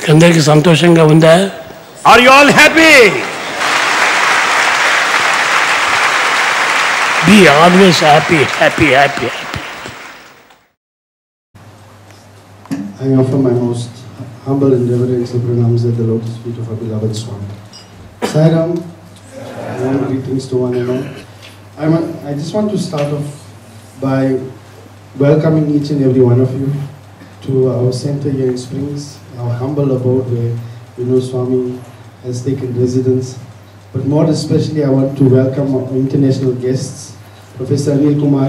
అందరికీ సంతోషంగా ఉందా? Are you all happy? Be always happy, happy, happy, happy. I offer my most humble and reverential pranams at the lotus feet of our beloved Swami. Sai Ram, warm greetings to one and all. I just want to start off by welcoming each and every one of you to our center here in Springs, our humble abode where we know Swami has taken residence. But more especially, I want to welcome our international guests, Professor Anil Kumar,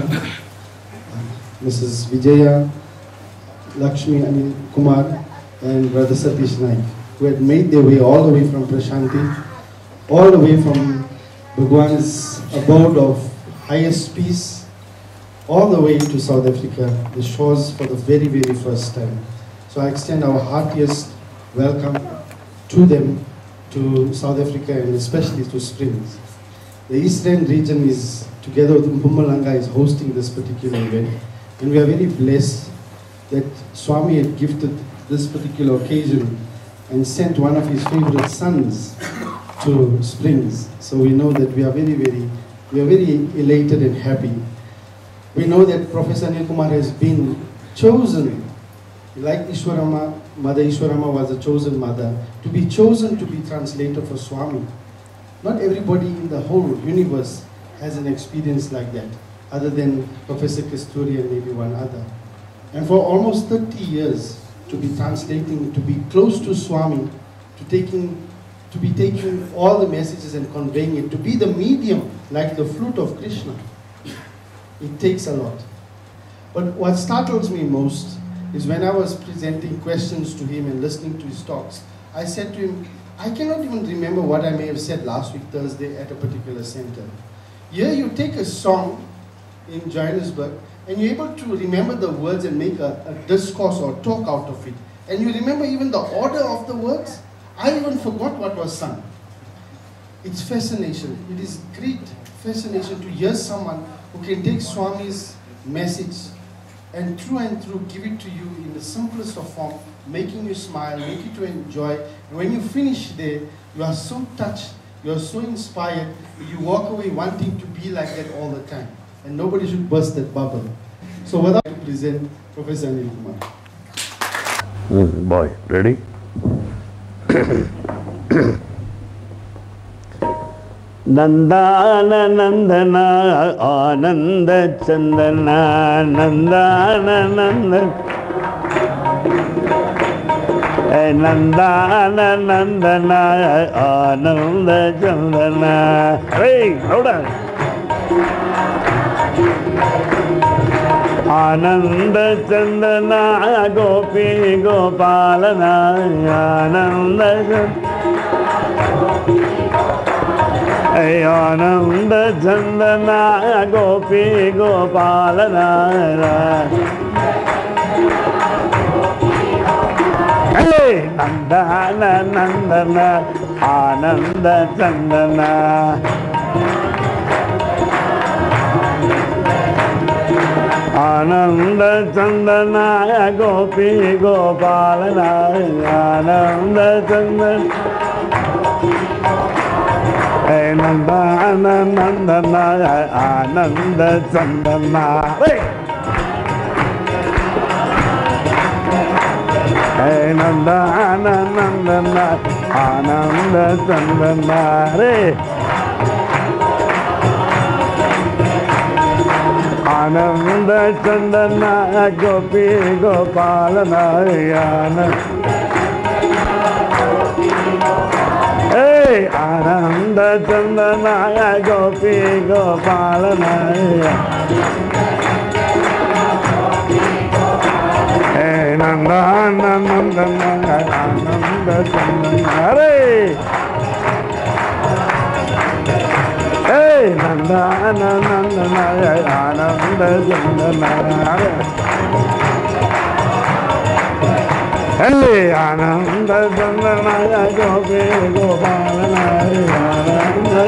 Mrs. Vijaya, Lakshmi Anil Kumar, and Brother Satish Naik, who had made their way all the way from Prashanti, all the way from Bhagwan's abode of highest peace, all the way to South Africa, the shores for the very, very first time. So I extend our heartiest welcome to them, to South Africa, and especially to Springs. The Eastern region is, together with Mpumalanga, is hosting this particular event, and we are very blessed that Swami had gifted this particular occasion and sent one of his favorite sons to Springs. So we know that we are very elated and happy. We know that Professor Anil Kumar has been chosen, like Ishwarama, Mother Ishwarama was a chosen mother, to be chosen to be translator for Swami. Not everybody in the whole universe has an experience like that, other than Professor Kasturi and maybe one other. And for almost 30 years, to be translating, to be close to Swami, to be taking all the messages and conveying it, to be the medium like the flute of Krishna. It takes a lot. But what startles me most is when I was presenting questions to him and listening to his talks, I said to him, I cannot even remember what I may have said last week Thursday at a particular center. Here you take a song in Johannesburg and you're able to remember the words and make a discourse or talk out of it. And you remember even the order of the words. I even forgot what was sung. It's fascination. It is great fascination to hear someone who can take Swami's message and through give it to you in the simplest of form, making you smile, make you to enjoy. And when you finish there, you are so touched, you are so inspired, you walk away wanting to be like that all the time. And nobody should burst that bubble. So without to present Professor Anil Kumar. Boy, ready? Nandana Nandana Ananda Chandana Nandana Nandana Nandana Nandana Ananda Chandana. Hey, louder. Ananda Chandana Gopi Gopalana Ananda Ananda Chandana Gopi Gopalana. Hey, Nandana Nandana Ananda Chandana. Ananda Chandana Gopi Gopalana Ananda Chandana. Nandana Nandana Ananda Chandana. Nandana Nandana Ananda Chandana. Ananda Chandana Gopi Gopalana Ananda. Hey, Ananda Chandana Gopi Gopalana. Hey, Nandana Nandana Ananda Chandana. Hey, Nandana Nandana Ananda Chandana. Hey, Ananda Chandana Gopi Gopalana Ananda.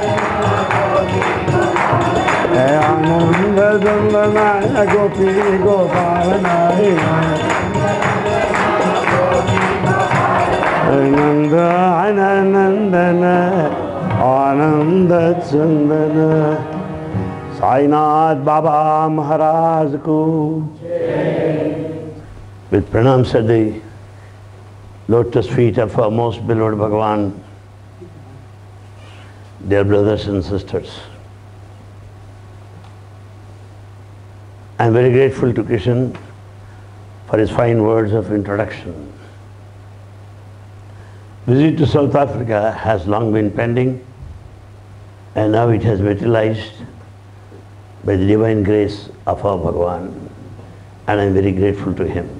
Hey, Ananda Chandana Gopi Gopalana. Nandana, Ananda Chandana, Sainath Baba Maharaj ko. With pranams at the lotus feet of our most beloved Bhagavan, dear brothers and sisters, I am very grateful to Kishan for his fine words of introduction. Visit to South Africa has long been pending, and now it has materialized by the divine grace of our Bhagavan, and I am very grateful to him.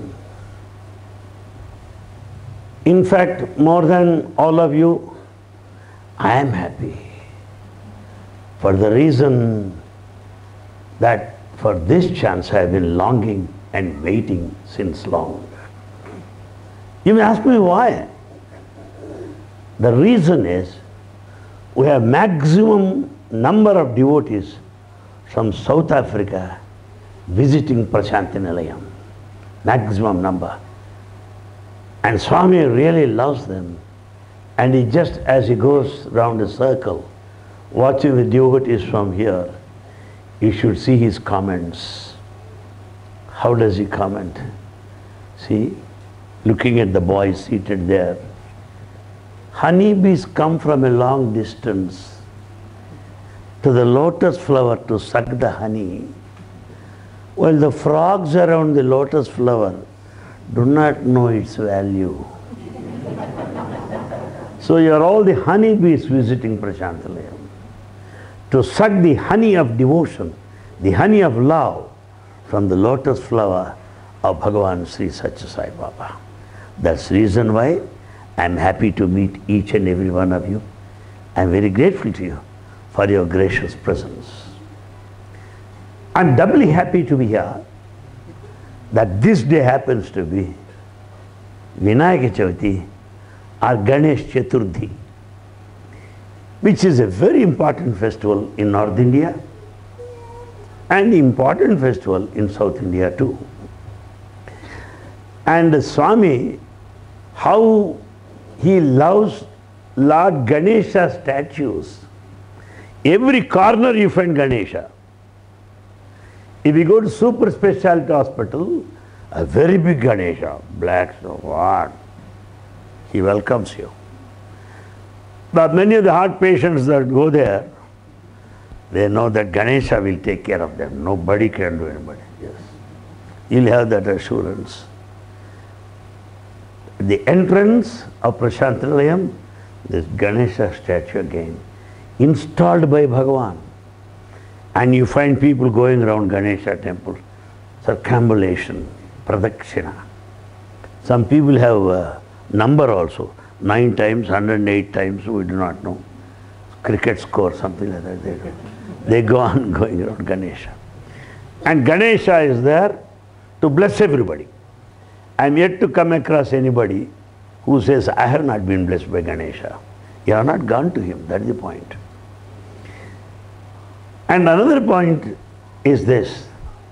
In fact, more than all of you, I am happy for the reason that for this chance I have been longing and waiting since long. You may ask me why. The reason is we have maximum number of devotees from South Africa visiting Prashanti Nilayam. Maximum number. And Swami really loves them. And he just as he goes round a circle, watching the devotees from here, you should see his comments. How does he comment? See, looking at the boys seated there. Honeybees come from a long distance to the lotus flower to suck the honey, while the frogs around the lotus flower do not know its value. So you are all the honeybees visiting Prashantalayam to suck the honey of devotion, the honey of love from the lotus flower of Bhagavan Sri Satya Sai Baba. That's the reason why I am happy to meet each and every one of you. I am very grateful to you for your gracious presence. I am doubly happy to be here that this day happens to be Vinayaka Chavati or Ganesh Chaturthi, which is a very important festival in North India and important festival in South India too. And Swami, how he loves Lord Ganesha statues. Every corner you find Ganesha. If you go to super specialty hospital, a very big Ganesha, black, so what? He welcomes you. But many of the heart patients that go there, they know that Ganesha will take care of them. Nobody can do anybody. Yes. You'll have that assurance. The entrance of Prashantalayam, this Ganesha statue again, installed by Bhagavan. And you find people going around Ganesha temple, circumambulation, pradakshina. Some people have a number also, 9 times, 108 times, we do not know. Cricket score, something like that they do. They go on going around Ganesha. And Ganesha is there to bless everybody. I am yet to come across anybody who says, I have not been blessed by Ganesha. You have not gone to him, that is the point. And another point is this.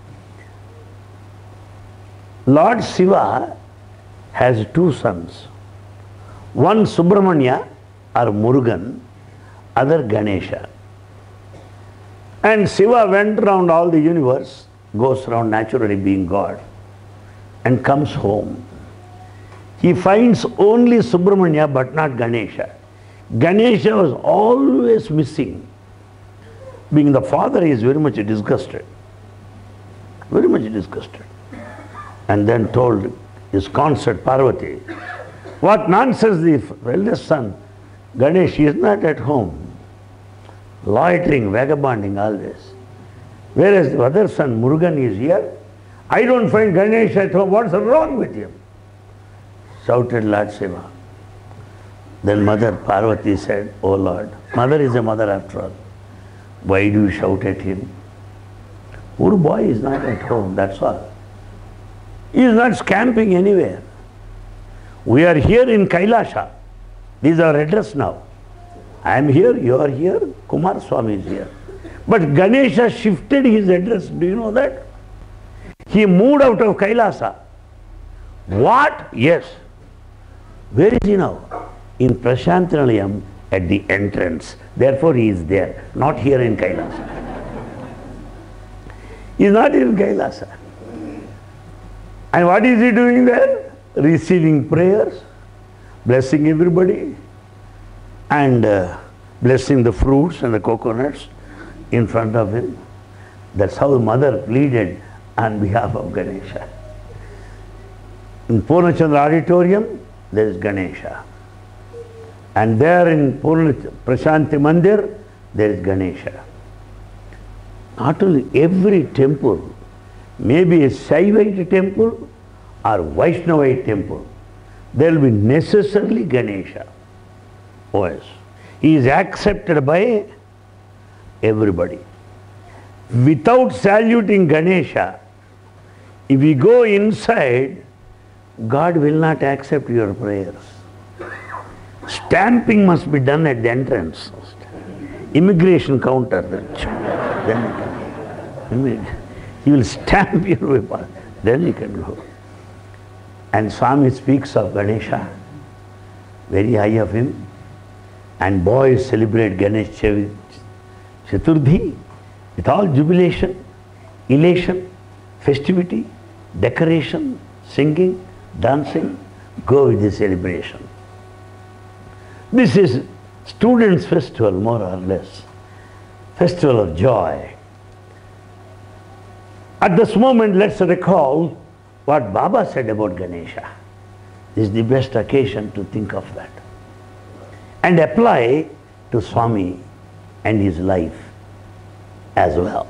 Lord Shiva has 2 sons. One Subramanya or Murugan, other Ganesha. And Shiva went around all the universe, goes around naturally being God, and comes home. He finds only Subramanya but not Ganesha. Ganesha was always missing. Being the father, he is very much disgusted. Very much disgusted. And then told his consort Parvati, what nonsense, the eldest son, Ganesh is not at home. Loitering, vagabonding, all this. Whereas the other son, Murugan, is here. I don't find Ganesh at home. What's wrong with him? Shouted Lord Shiva. Then Mother Parvati said, oh Lord, mother is a mother after all. Why do you shout at him? Poor boy is not at home, that's all. He is not scamping anywhere. We are here in Kailasha. This is our address now. I am here, you are here, Kumar Swami is here. But Ganesha shifted his address, do you know that? He moved out of Kailasa. What? Yes. Where is he now? in Prashantinalayam at the entrance. Therefore he is there, not here in Kailasa. He is not in Kailasa. And what is he doing there? Receiving prayers, blessing everybody, and blessing the fruits and the coconuts in front of him. That's how the mother pleaded on behalf of Ganesha. In Purnachandra Auditorium, there is Ganesha. And there in Prashanti Mandir, there is Ganesha. Not only every temple, maybe a Shaivite temple or Vaishnavite temple, there will be necessarily Ganesha. Oh yes. He is accepted by everybody. Without saluting Ganesha, if we go inside, God will not accept your prayers. Stamping must be done at the entrance. Immigration counter. Then he will stamp your way. Then you can go. And Swami speaks of Ganesha, very high of him. And boys celebrate Ganesh Chaturthi with all jubilation, elation, festivity, decoration, singing, dancing. Go with the celebration. This is students' festival, more or less. Festival of joy. At this moment, let's recall what Baba said about Ganesha. This is the best occasion to think of that. And apply to Swami and his life as well.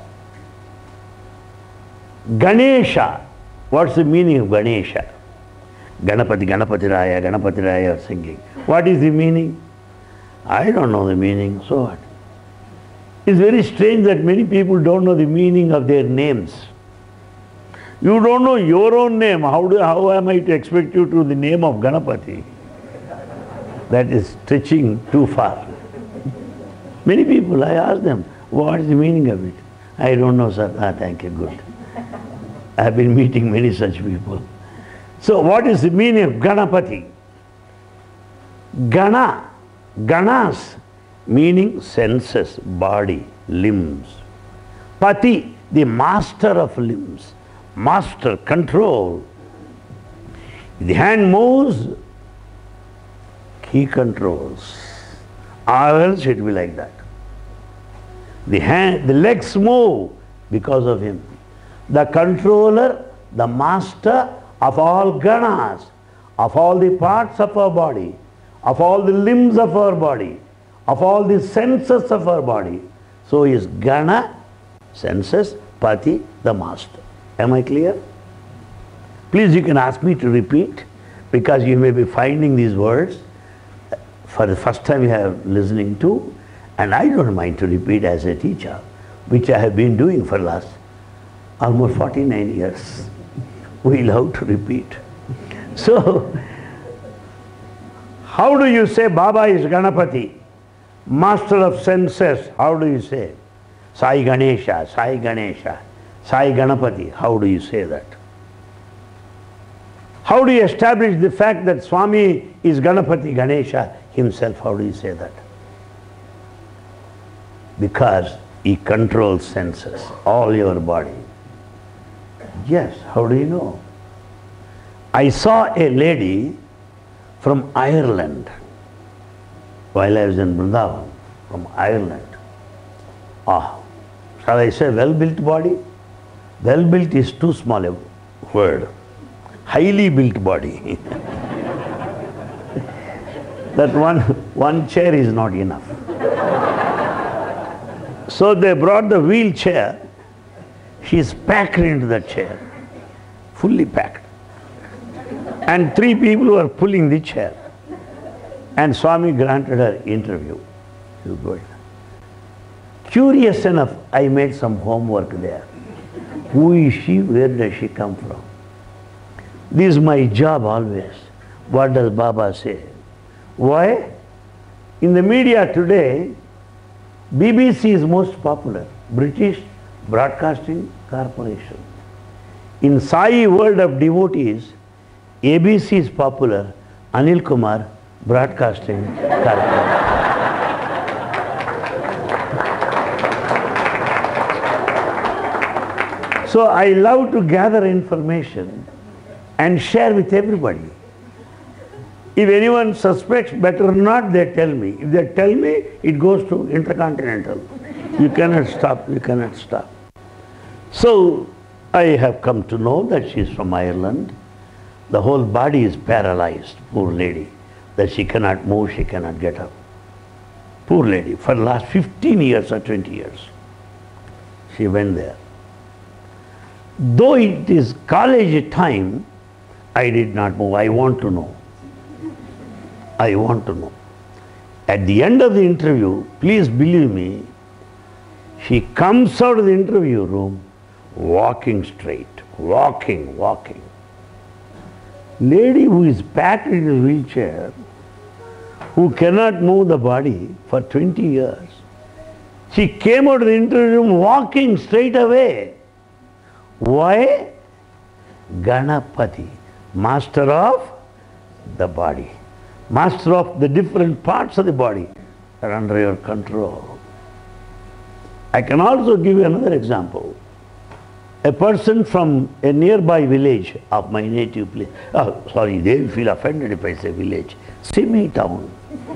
Ganesha. What's the meaning of Ganesha? Ganapati, Ganapati Raya are singing. What is the meaning? I don't know the meaning, so what? It's very strange that many people don't know the meaning of their names. You don't know your own name. How am I to expect you to know the name of Ganapati? That is stretching too far. Many people, I ask them, what is the meaning of it? I don't know, sir. Thank you, good. I have been meeting many such people. So what is the meaning of Ganapati? Gana, ganas, meaning senses, body, limbs. Pati, the master of limbs, master, control. The hand moves, he controls. Or else it will be like that. The legs move because of him. The controller, the master of all ganas, of all the parts of our body, of all the limbs of our body, of all the senses of our body. So is Gana, senses, Pati, the master. Am I clear? Please, you can ask me to repeat, because you may be finding these words for the first time you are listening to, and I don't mind to repeat as a teacher, which I have been doing for the last almost 49 years. We love to repeat. So, how do you say Baba is Ganapati, master of senses? How do you say? Sai Ganesha, Sai Ganesha, Sai Ganapati. How do you say that? How do you establish the fact that Swami is Ganapati, Ganesha himself? How do you say that? Because he controls senses, all your body. Yes, how do you know? I saw a lady from Ireland while I was in Vrindavan, from Ireland. Shall I say well-built body? Well-built is too small a word. Highly built body. That one chair is not enough. So they brought the wheelchair. She is packed into the chair, fully packed. And 3 people were pulling the chair. And Swami granted her interview. She was going. Curious enough, I made some homework there. Who is she? Where does she come from? This is my job always. What does Baba say? Why? In the media today, BBC is most popular. British Broadcasting Corporation. In Sai world of devotees, ABC is popular. Anil Kumar, broadcasting कार्यक्रम. So I love to gather information and share with everybody. If anyone suspects, better not they tell me. If they tell me, it goes to Intercontinental. You cannot stop, you cannot stop. So I have come to know that she is from Ireland. The whole body is paralyzed, poor lady, that she cannot move, she cannot get up. Poor lady, for the last 15 years or 20 years, she went there. Though it is college time, I did not move. I want to know. I want to know. At the end of the interview, please believe me, she comes out of the interview room walking straight, walking. Lady who is packed in a wheelchair, who cannot move the body for 20 years, she came out of the interview room walking straight away. Why? Ganapati, master of the body, master of the different parts of the body are under your control. I can also give you another example. A person from a nearby village of my native place, they will feel offended if I say village, Simi town.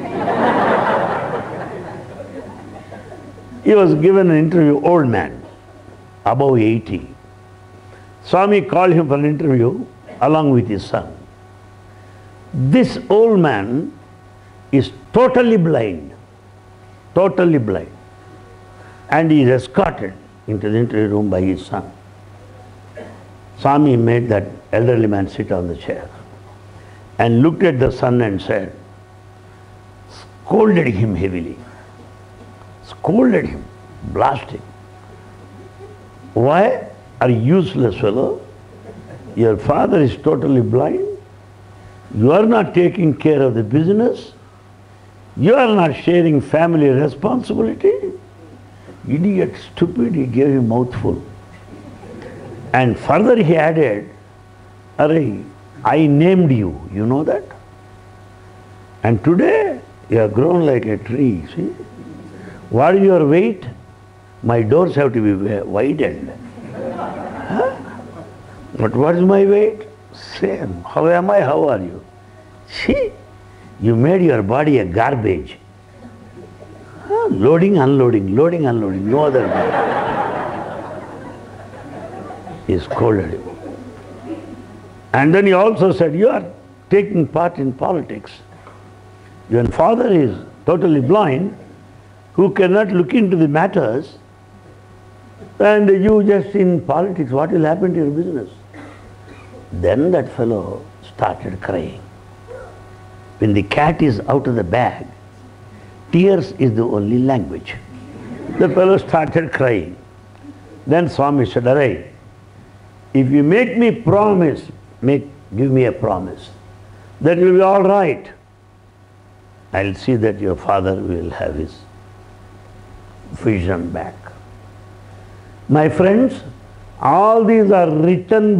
He was given an interview, old man, above 80. Swami called him for an interview along with his son. This old man is totally blind, and he is escorted into the interview room by his son. Swami made that elderly man sit on the chair and looked at the son and said, scolded him heavily, scolded him, blasting. Why? Are you useless fellow? Your father is totally blind. You are not taking care of the business. You are not sharing family responsibility. Idiot, stupid, he gave him mouthful. And further he added, Arey, I named you, you know that? And today you have grown like a tree, see? What is your weight? My doors have to be widened. Huh? But what is my weight? Same. How am I? How are you? See, you made your body a garbage. Huh? Loading, unloading, no other way. He scolded him. And then he also said, you are taking part in politics. Your father is totally blind, who cannot look into the matters, and you just in politics, what will happen to your business? Then that fellow started crying. When the cat is out of the bag, tears is the only language. The fellow started crying. Then Swami said, Arey, if you make me promise, give me a promise, that will be all right. I'll see that your father will have his vision back. My friends, all these are written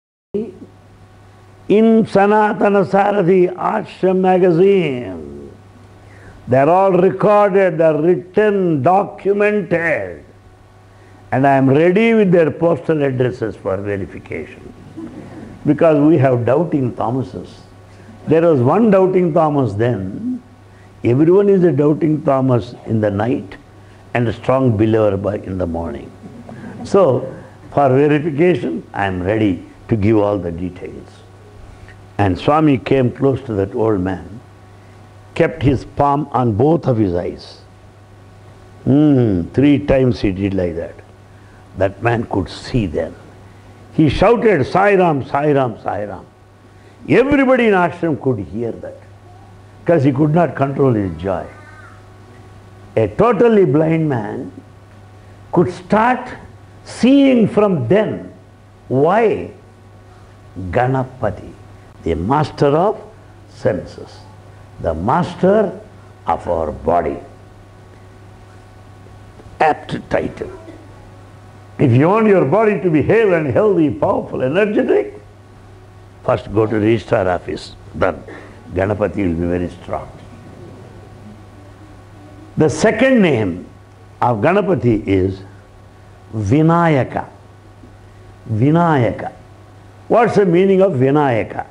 in Sanatana Sarathi Ashram magazine. They're all recorded, they're written, documented. And I am ready with their postal addresses for verification. Because we have doubting Thomases. There was one doubting Thomas then. Everyone is a doubting Thomas in the night and a strong believer in the morning. So, for verification, I am ready to give all the details. And Swami came close to that old man, kept his palm on both of his eyes. 3 times he did like that. That man could see then. He shouted, Sai Ram, Sai Ram, Sai Ram. Everybody in ashram could hear that, because he could not control his joy. A totally blind man could start seeing from then. Why? Ganapati, the master of senses, the master of our body. Apt title. If you want your body to be hale and healthy, powerful, energetic, first go to the registrar office. Done. Ganapati will be very strong. The second name of Ganapati is Vinayaka. Vinayaka. What's the meaning of Vinayaka?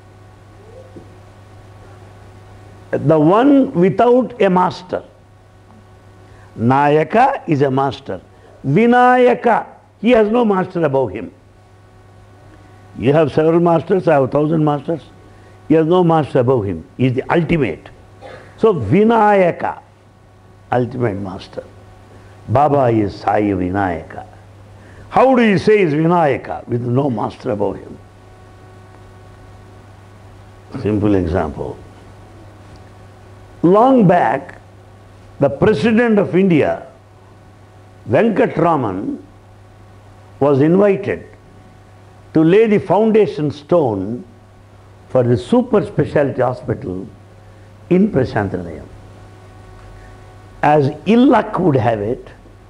The one without a master. Nayaka is a master. Vinayaka, he has no master above him. You have several masters, I have 1,000 masters. He has no master above him. He is the ultimate. So Vinayaka, ultimate master. Baba is Sai Vinayaka. How do you say is Vinayaka with no master above him? Simple example. Long back, the President of India, Venkatraman, was invited to lay the foundation stone for the super specialty hospital in Prashanthanilayam. As ill luck would have it,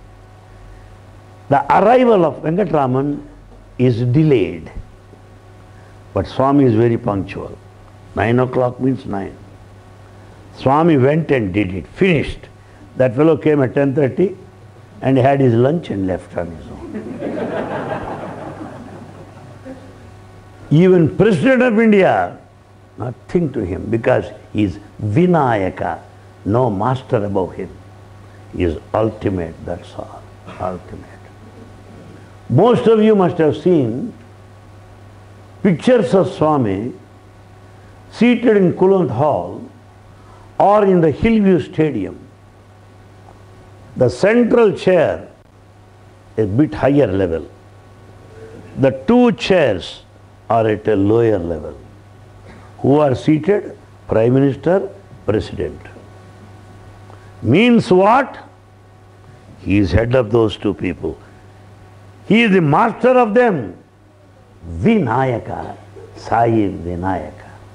the arrival of Venkatraman is delayed. But Swami is very punctual. 9 o'clock means 9. Swami went and did it, finished. That fellow came at 10:30 and had his lunch and left on his own. Even President of India, nothing to him because he is Vinayaka, no master above him. He is ultimate, that's all, ultimate. Most of you must have seen pictures of Swami seated in Kulant Hall or in the Hillview Stadium. The central chair is a bit higher level. The two chairs are at a lower level. Who are seated? Prime Minister, President. Means what? He is head of those two people. He is the master of them. Vinayaka, Sai Vinayaka.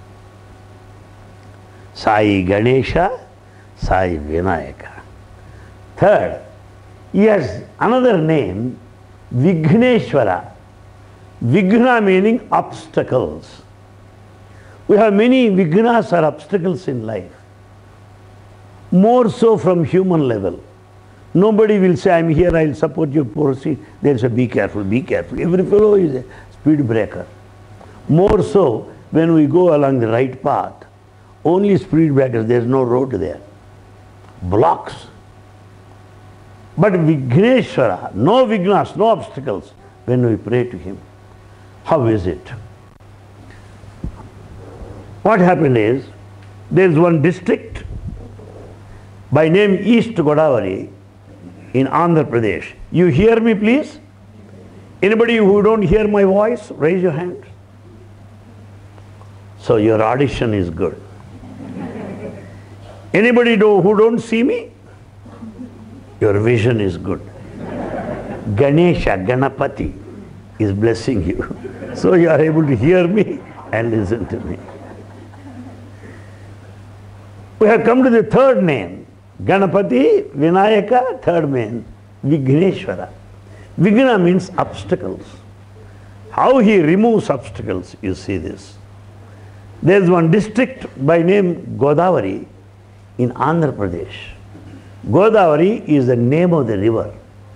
Sai Ganesha, Sai Vinayaka. Third, he has another name, Vigneshwara. Vigna meaning obstacles. We have many vignas or obstacles in life. More so from human level. Nobody will say, I'm here, I'll support you, proceed. They'll say, be careful, be careful. Every fellow is a speed breaker. More so when we go along the right path. Only speed breakers, there's no road there. Blocks. But Vigneshwara, no vignas, no obstacles when we pray to him. How is it? What happened is, there is one district by name East Godavari in Andhra Pradesh. You hear me please? Anybody who don't hear my voice, raise your hand. So your audition is good. Anybody who don't see me? Your vision is good. Ganesha, Ganapati is blessing you. So you are able to hear me and listen to me. We have come to the third name. Ganapati, Vinayaka, third name, Vigneshwara. Vigna means obstacles. How he removes obstacles, you see this. There is one district by name Godavari in Andhra Pradesh. Godavari is the name of the river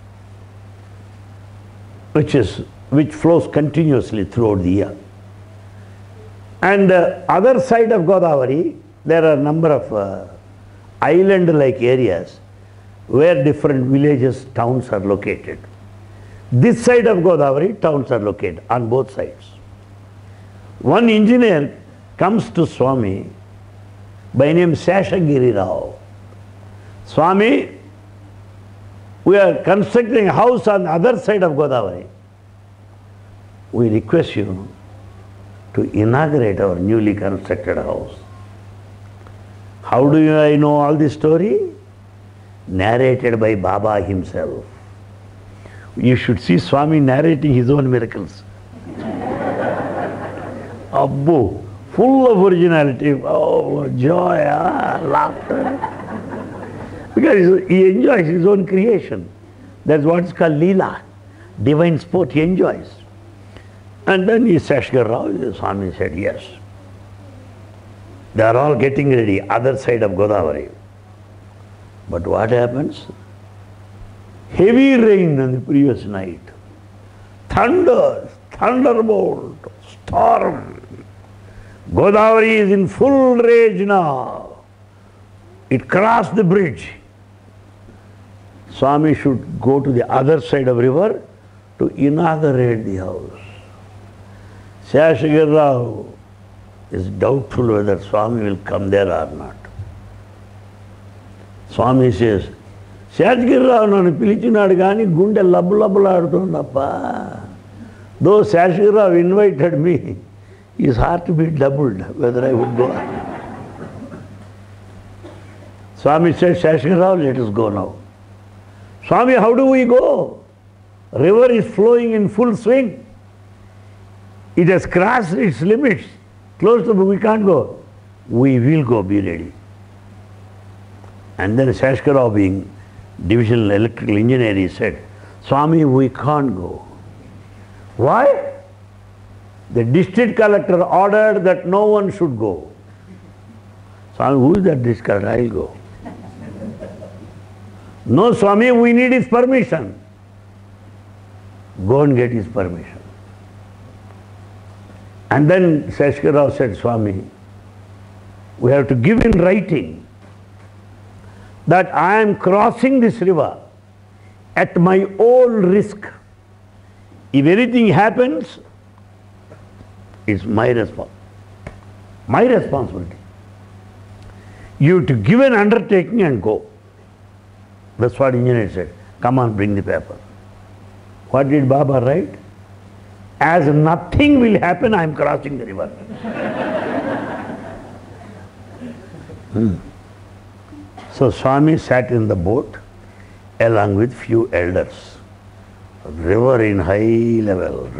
which flows continuously throughout the year. And other side of Godavari, there are a number of island-like areas where different villages, towns are located. This side of Godavari, towns are located on both sides. One engineer comes to Swami by name Seshagiri Rao. Swami, we are constructing a house on the other side of Godavari. We request you to inaugurate our newly constructed house. How do I know all this story? Narrated by Baba himself. You should see Swami narrating his own miracles. Abbo, full of originality, oh, joy, laughter. Because he enjoys his own creation. That's what's called Leela, divine sport he enjoys. And then he Seshagiri Rao, Swami said, yes. They are all getting ready, other side of Godavari. But what happens? Heavy rain on the previous night. Thunder, thunderbolt, storm. Godavari is in full rage now. It crossed the bridge. Swami should go to the other side of river to inaugurate the house. Seshagiri Rao is doubtful whether Swami will come there or not. Swami says, Seshagiri Rao nanu pilichinaadu gaani gunde labbu-labbulaadutundappa. Though Seshagiri Rao invited me, his heart beat doubled whether I would go. Swami said, Seshagiri Rao, let us go now. Swami, how do we go? River is flowing in full swing. It has crossed its limits. Close to, we can't go. We will go, be ready. And then Seshagiri Rao, being divisional electrical engineer, he said, Swami, we can't go. Why? The district collector ordered that no one should go. Swami, who is that district collector? I'll go. No, Swami, we need his permission. Go and get his permission. And then Seshagiri Rao said, Swami, we have to give in writing that I am crossing this river at my own risk. If anything happens, it's my responsibility. You have to give an undertaking and go. That's what engineer said. Come on, bring the paper. What did Baba write? As nothing will happen, I am crossing the river. So Swami sat in the boat along with few elders. River in high level.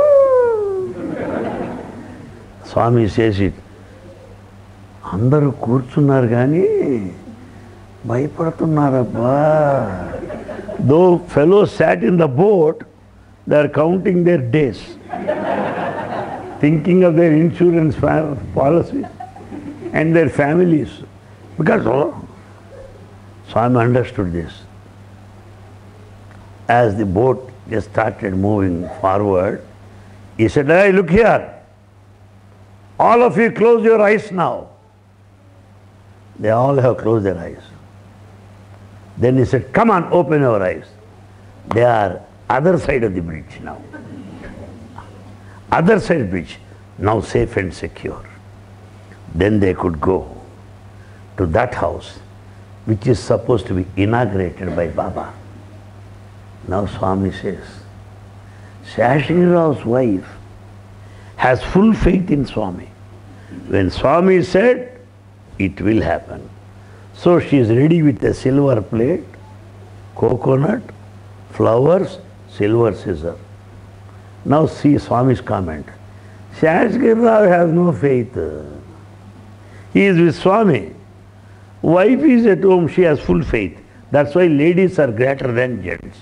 Swami says it. అందరూ కూర్చున్నారు కానీ భయపడుతున్నారబ్బా. Though fellows sat in the boat, they are counting their days, thinking of their insurance policies and their families. Because Swami understood this. As the boat just started moving forward, he said, hey, look here. All of you close your eyes now. They all have closed their eyes. Then he said, come on, open your eyes. They are other side of the bridge now. Other side bridge, now safe and secure. Then they could go to that house, which is supposed to be inaugurated by Baba. Now Swami says, Seshagiri Rao's wife has full faith in Swami. When Swami said, it will happen. So she is ready with a silver plate, coconut, flowers, silver scissor. Now see Swami's comment. Seshagiri Rao has no faith. He is with Swami. Wife is at home, she has full faith. That's why ladies are greater than gents.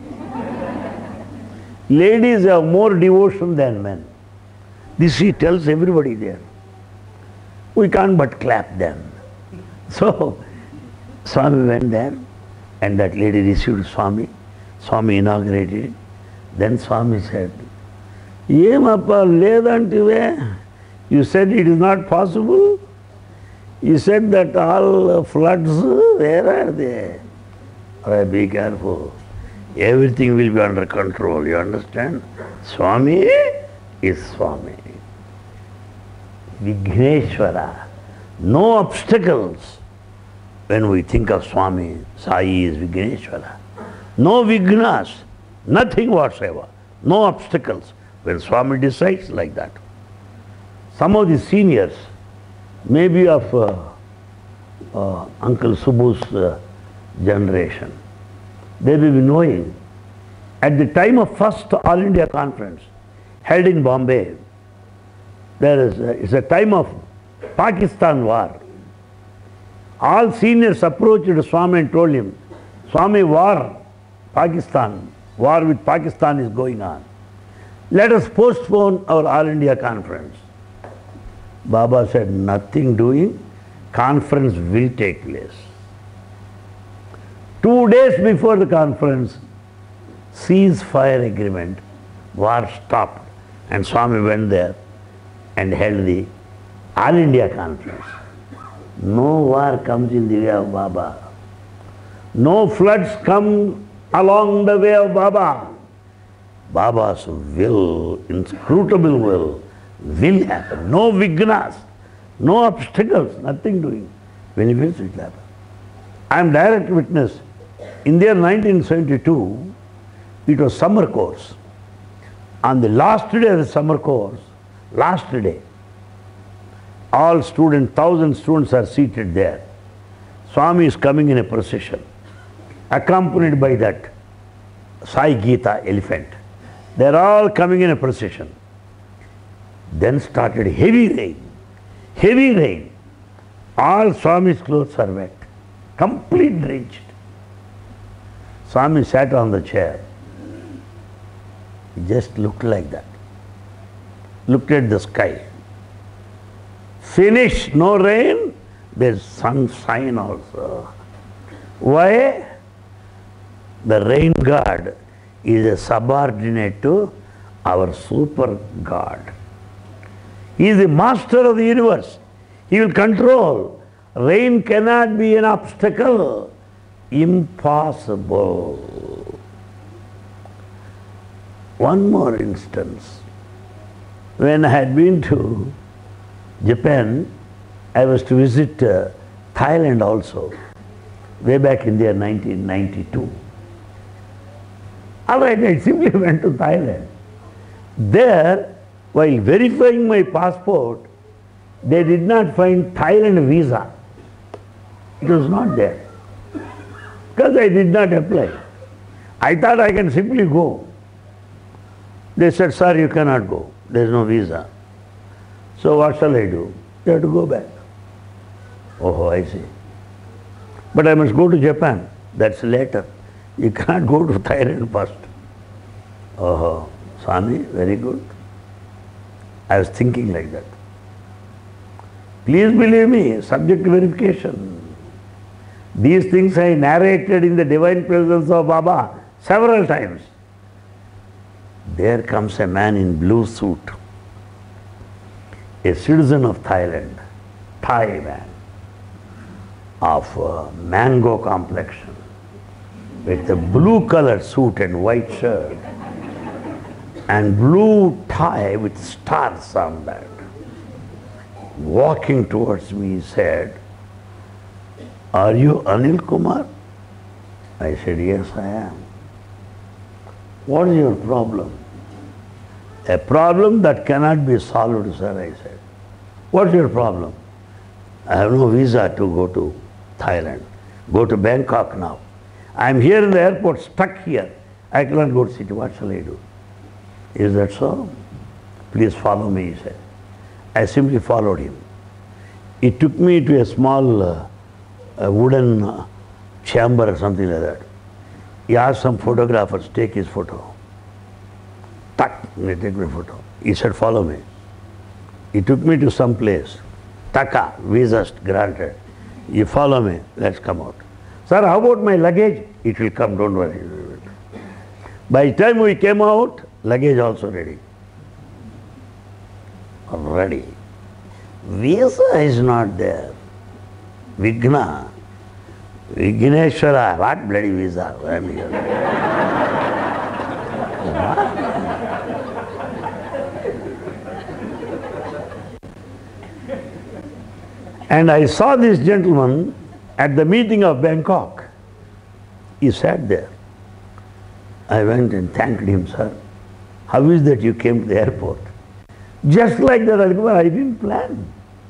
Ladies have more devotion than men. This he tells everybody there. We can't but clap them. So Swami went there and that lady received Swami. Swami inaugurated it. Then Swami said, Yemappa ledantive? You said it is not possible? You said that all floods, where are they? Alright, be careful. Everything will be under control, you understand? Swami is Swami. Vigneshwara. No obstacles. When we think of Swami, Sai is Vigneshwara. No vignas, nothing whatsoever. No obstacles. When Swami decides, like that. Some of the seniors, maybe of Uncle Subbu's generation, they will be knowing. At the time of first All India Conference held in Bombay, it's a time of Pakistan war. All seniors approached Swami and told him, Swami, war with Pakistan is going on. Let us postpone our All India Conference. Baba said, nothing doing, conference will take place. 2 days before the conference, ceasefire agreement, war stopped, and Swami went there and held the All India conference. No war comes in the way of Baba. No floods come along the way of Baba. Baba's will, inscrutable will happen. No vignas, no obstacles, nothing doing. When he wills, it will happen. I am direct witness. In the year 1972, it was summer course. On the last day of the summer course, last day, all students, 1,000 students are seated there. Swami is coming in a procession, accompanied by that Sai Gita elephant. They are all coming in a procession. Then started heavy rain. Heavy rain. All Swami's clothes are wet, complete drenched. Swami sat on the chair. He just looked like that. Looked at the sky. Finish, no rain, there's sunshine also. Why? The rain god is a subordinate to our super god. He is the master of the universe. He will control. Rain cannot be an obstacle. Impossible. One more instance. When I had been to Japan, I was to visit Thailand also, way back in the year 1992. All right, I simply went to Thailand. There, while verifying my passport, they did not find Thailand visa. It was not there. Because I did not apply. I thought I can simply go. They said, sir, you cannot go. There is no visa. So what shall I do? You have to go back. Oh, I see. But I must go to Japan. That's later. You can't go to Thailand first. Oh, Swami, very good. I was thinking like that. Please believe me, subject to verification. These things I narrated in the divine presence of Baba several times. There comes a man in blue suit, a citizen of Thailand, Thai man, of mango complexion, with a blue colored suit and white shirt, and blue tie with stars on that. Walking towards me, he said, "Are you Anil Kumar?" I said, "Yes, I am." "What is your problem?" "A problem that cannot be solved, sir," I said. "What's your problem?" "I have no visa to go to Thailand. Go to Bangkok now. I am here in the airport, stuck here. I cannot go to city. What shall I do?" "Is that so? Please follow me," he said. I simply followed him. He took me to a small wooden chamber or something like that. He asked some photographers, take his photo. Tuck, they take my photo. He said, "Follow me." He took me to some place. Taka, visa granted. "You follow me, let's come out." "Sir, how about my luggage?" "It will come, don't worry." By the time we came out, luggage also ready. Ready. Visa is not there. Vigna. Vigneshwara. What bloody visa? And I saw this gentleman at the meeting of Bangkok. He sat there. I went and thanked him, "Sir, how is that you came to the airport?" Just like that, I didn't plan.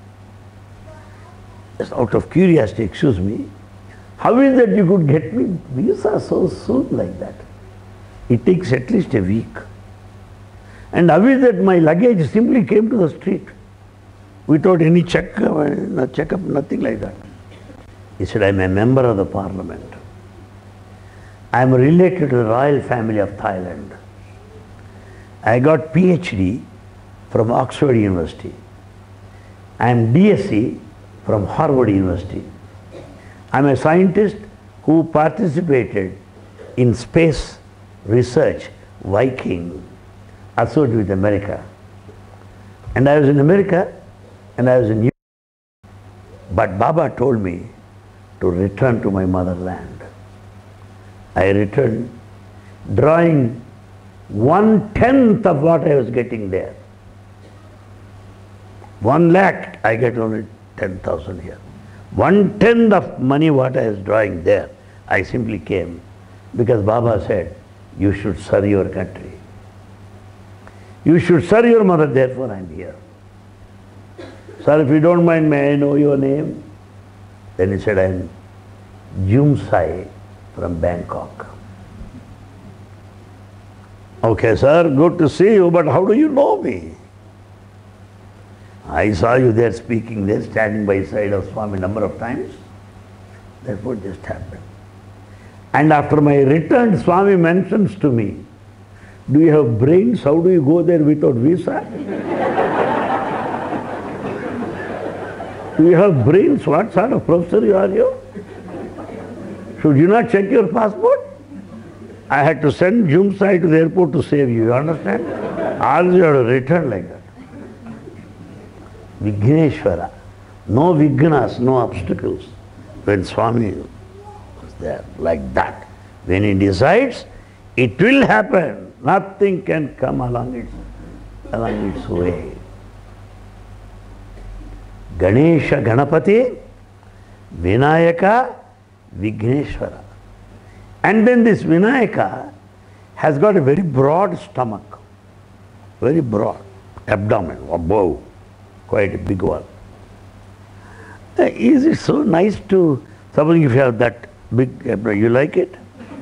Just out of curiosity, "Excuse me, how is that you could get me visa so soon like that? It takes at least a week. And how is that my luggage simply came to the street without any checkup, nothing like that?" He said, "I'm a member of the parliament. I'm related to the royal family of Thailand. I got PhD from Oxford University. I am DSc from Harvard University. I am a scientist who participated in space research, Viking, associated with America. And I was in America and I was in Europe. But Baba told me to return to my motherland. I returned drawing 1/10 of what I was getting there. 1 lakh, I get only 10,000 here. 1/10 of money what I was drawing there, I simply came because Baba said, you should serve your country. You should serve your mother, therefore I am here. Sir, if you don't mind, may I know your name? Then he said, I am Jumsai from Bangkok. Okay, sir, good to see you, but how do you know me? I saw you there speaking there, standing by the side of Swami a number of times. That's what just happened. And after my return, Swami mentions to me, do you have brains? How do you go there without visa? Do you have brains? What sort of professor are you? Should you not check your passport? I had to send Jumsai to the airport to save you, you understand? Or you have to return like that. Vigneshwara. No vignas, no obstacles. When Swami was there, like that. When he decides, it will happen. Nothing can come along its way. Ganesha, Ganapati, Vinayaka, Vigneshwara. And then this Vinayaka has got a very broad stomach, very broad abdomen, above, quite a big one. Is it so nice to, suppose if you have that big abdomen, you like it?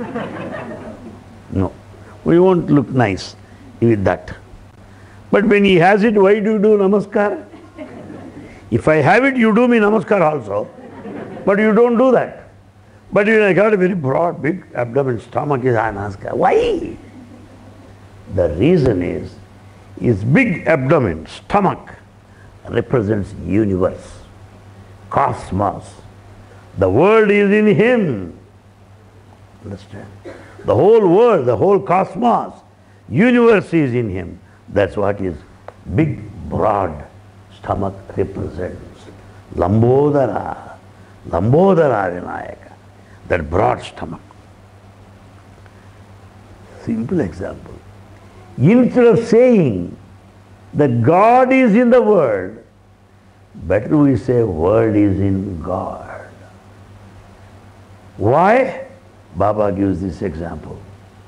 No, we won't look nice with that. But when he has it, why do you do namaskar? If I have it, you do me namaskar also, but you don't do that. But you know, I got a very broad, big abdomen, stomach is namaskar. Why? The reason is his big abdomen, stomach, represents universe, cosmos. The world is in him. Understand? The whole world, the whole cosmos, universe is in him. That's what his big, broad stomach represents. Lambodara, Lambodara Vinayaka, that broad stomach. Simple example. Instead of saying that God is in the world, better we say world is in God. Why? Baba gives this example.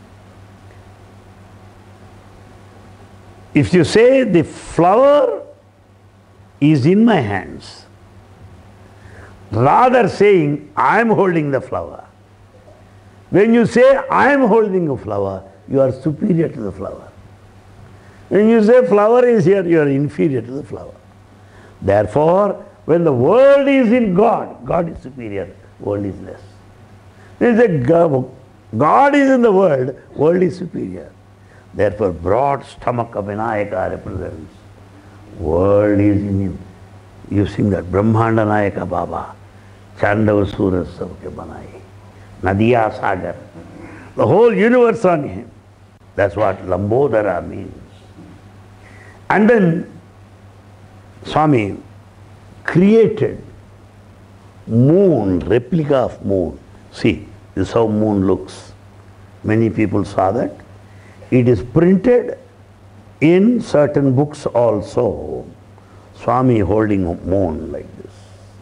If you say the flower is in my hands, rather saying I am holding the flower. When you say I am holding a flower, you are superior to the flower. When you say flower is here, you are inferior to the flower. Therefore, when the world is in God, God is superior, world is less. When you say God is in the world is superior. Therefore, broad stomach of Vinayaka represents world is in him. You sing that Brahmanda Nayaka Baba, Chandav Suras Sabke Banai, Nadiya Sagar, the whole universe on him. That's what Lambodara means. And then Swami created moon, replica of moon. See, this is how moon looks. Many people saw that. It is printed in certain books also. Swami holding a moon like this.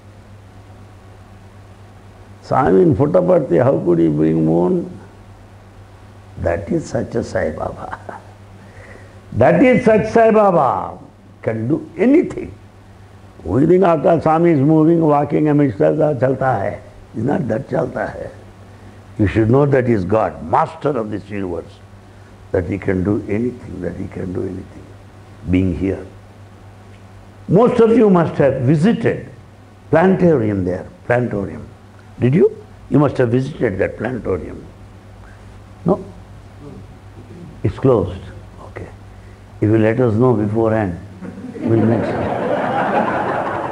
Swami in Puttaparthi, how could he bring moon? That is such a Sai Baba. That is such Sai Baba. Can do anything. We think after Swami is moving, walking amidst us, chalta hai. It's not that chalta hai. You should know that he is God, master of this universe. That he can do anything, being here. Most of you must have visited planetarium there, planetarium. Did you? You must have visited that planetarium. No? It's closed. Okay. If you let us know beforehand, we'll make some.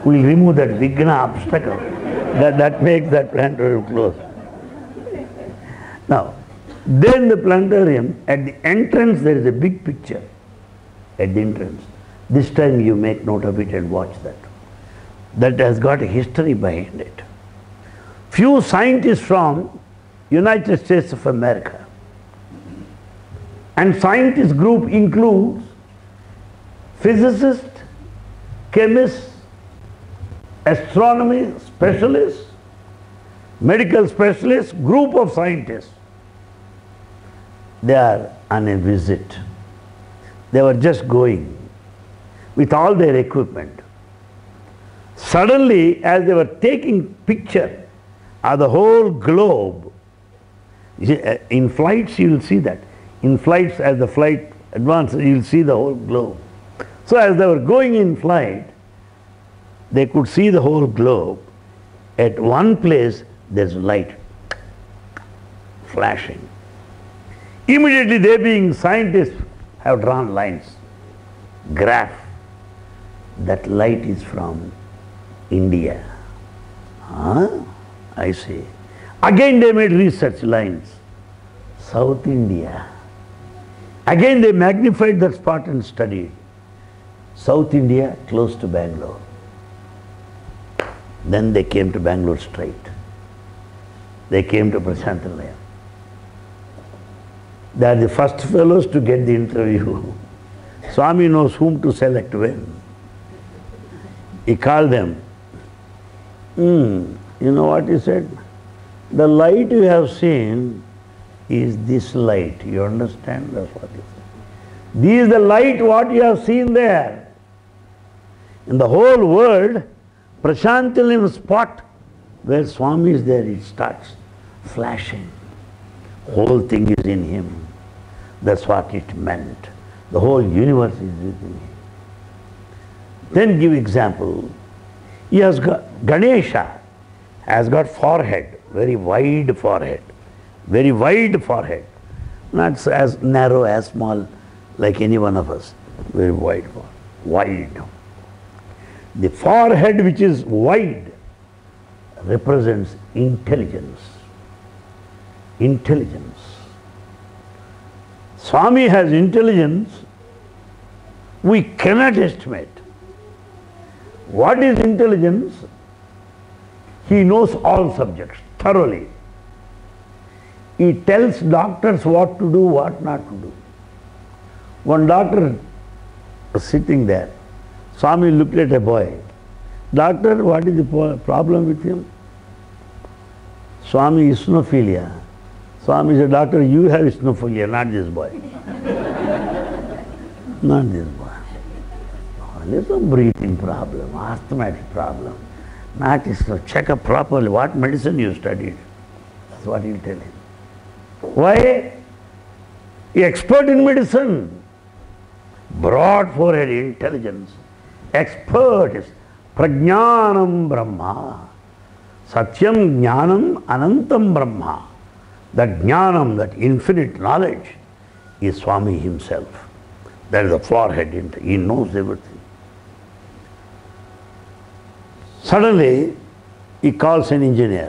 We'll remove that Vigna obstacle that makes that planetarium close. Now, then the planetarium, at the entrance there is a big picture at the entrance. This time you make note of it and watch that. That has got a history behind it. Few scientists from United States of America, and scientist group includes physicists, chemists, astronomy specialists, medical specialists, group of scientists. They are on a visit. They were just going with all their equipment. Suddenly, as they were taking picture of the whole globe, in flights you will see that. In flights, as the flight advances, you will see the whole globe. So as they were going in flight, they could see the whole globe. At one place, there's light flashing. Immediately, they being scientists have drawn lines, graph. That light is from India. I see. Again they made research lines. South India. Again they magnified that spot and studied. South India, close to Bangalore. Then they came to Bangalore straight. They came to Prashantalaya. They are the first fellows to get the interview. Swami knows whom to select when. He called them. You know what he said? The light you have seen is this light. You understand? That's what he said. This is the light what you have seen there. In the whole world, Prashantalayam spot where Swami is there, it starts flashing. Whole thing is in him. That's what it meant. The whole universe is within him. Then give example. He has got, Ganesha has got forehead, very wide forehead. Very wide forehead. Not as narrow, as small like any one of us. Very wide forehead. Wide. The forehead which is wide represents intelligence. Intelligence. Swami has intelligence we cannot estimate. What is intelligence? He knows all subjects thoroughly. He tells doctors what to do, what not to do. One doctor was sitting there. Swami looked at a boy. Doctor, what is the problem with him? Swami, isnophilia. Swami said, doctor, you have isophilia, not this boy. Not this boy. There's some breathing problem, asthmatic problem. Not check up properly what medicine you studied. That's what he'll tell him. Why? He expert in medicine. Broad forehead intelligence. Expert is Prajnanam Brahma. Satyam Jnanam Anantam Brahma. That Jnanam, that infinite knowledge, is Swami himself. That is the forehead. He knows everything. Suddenly, he calls an engineer.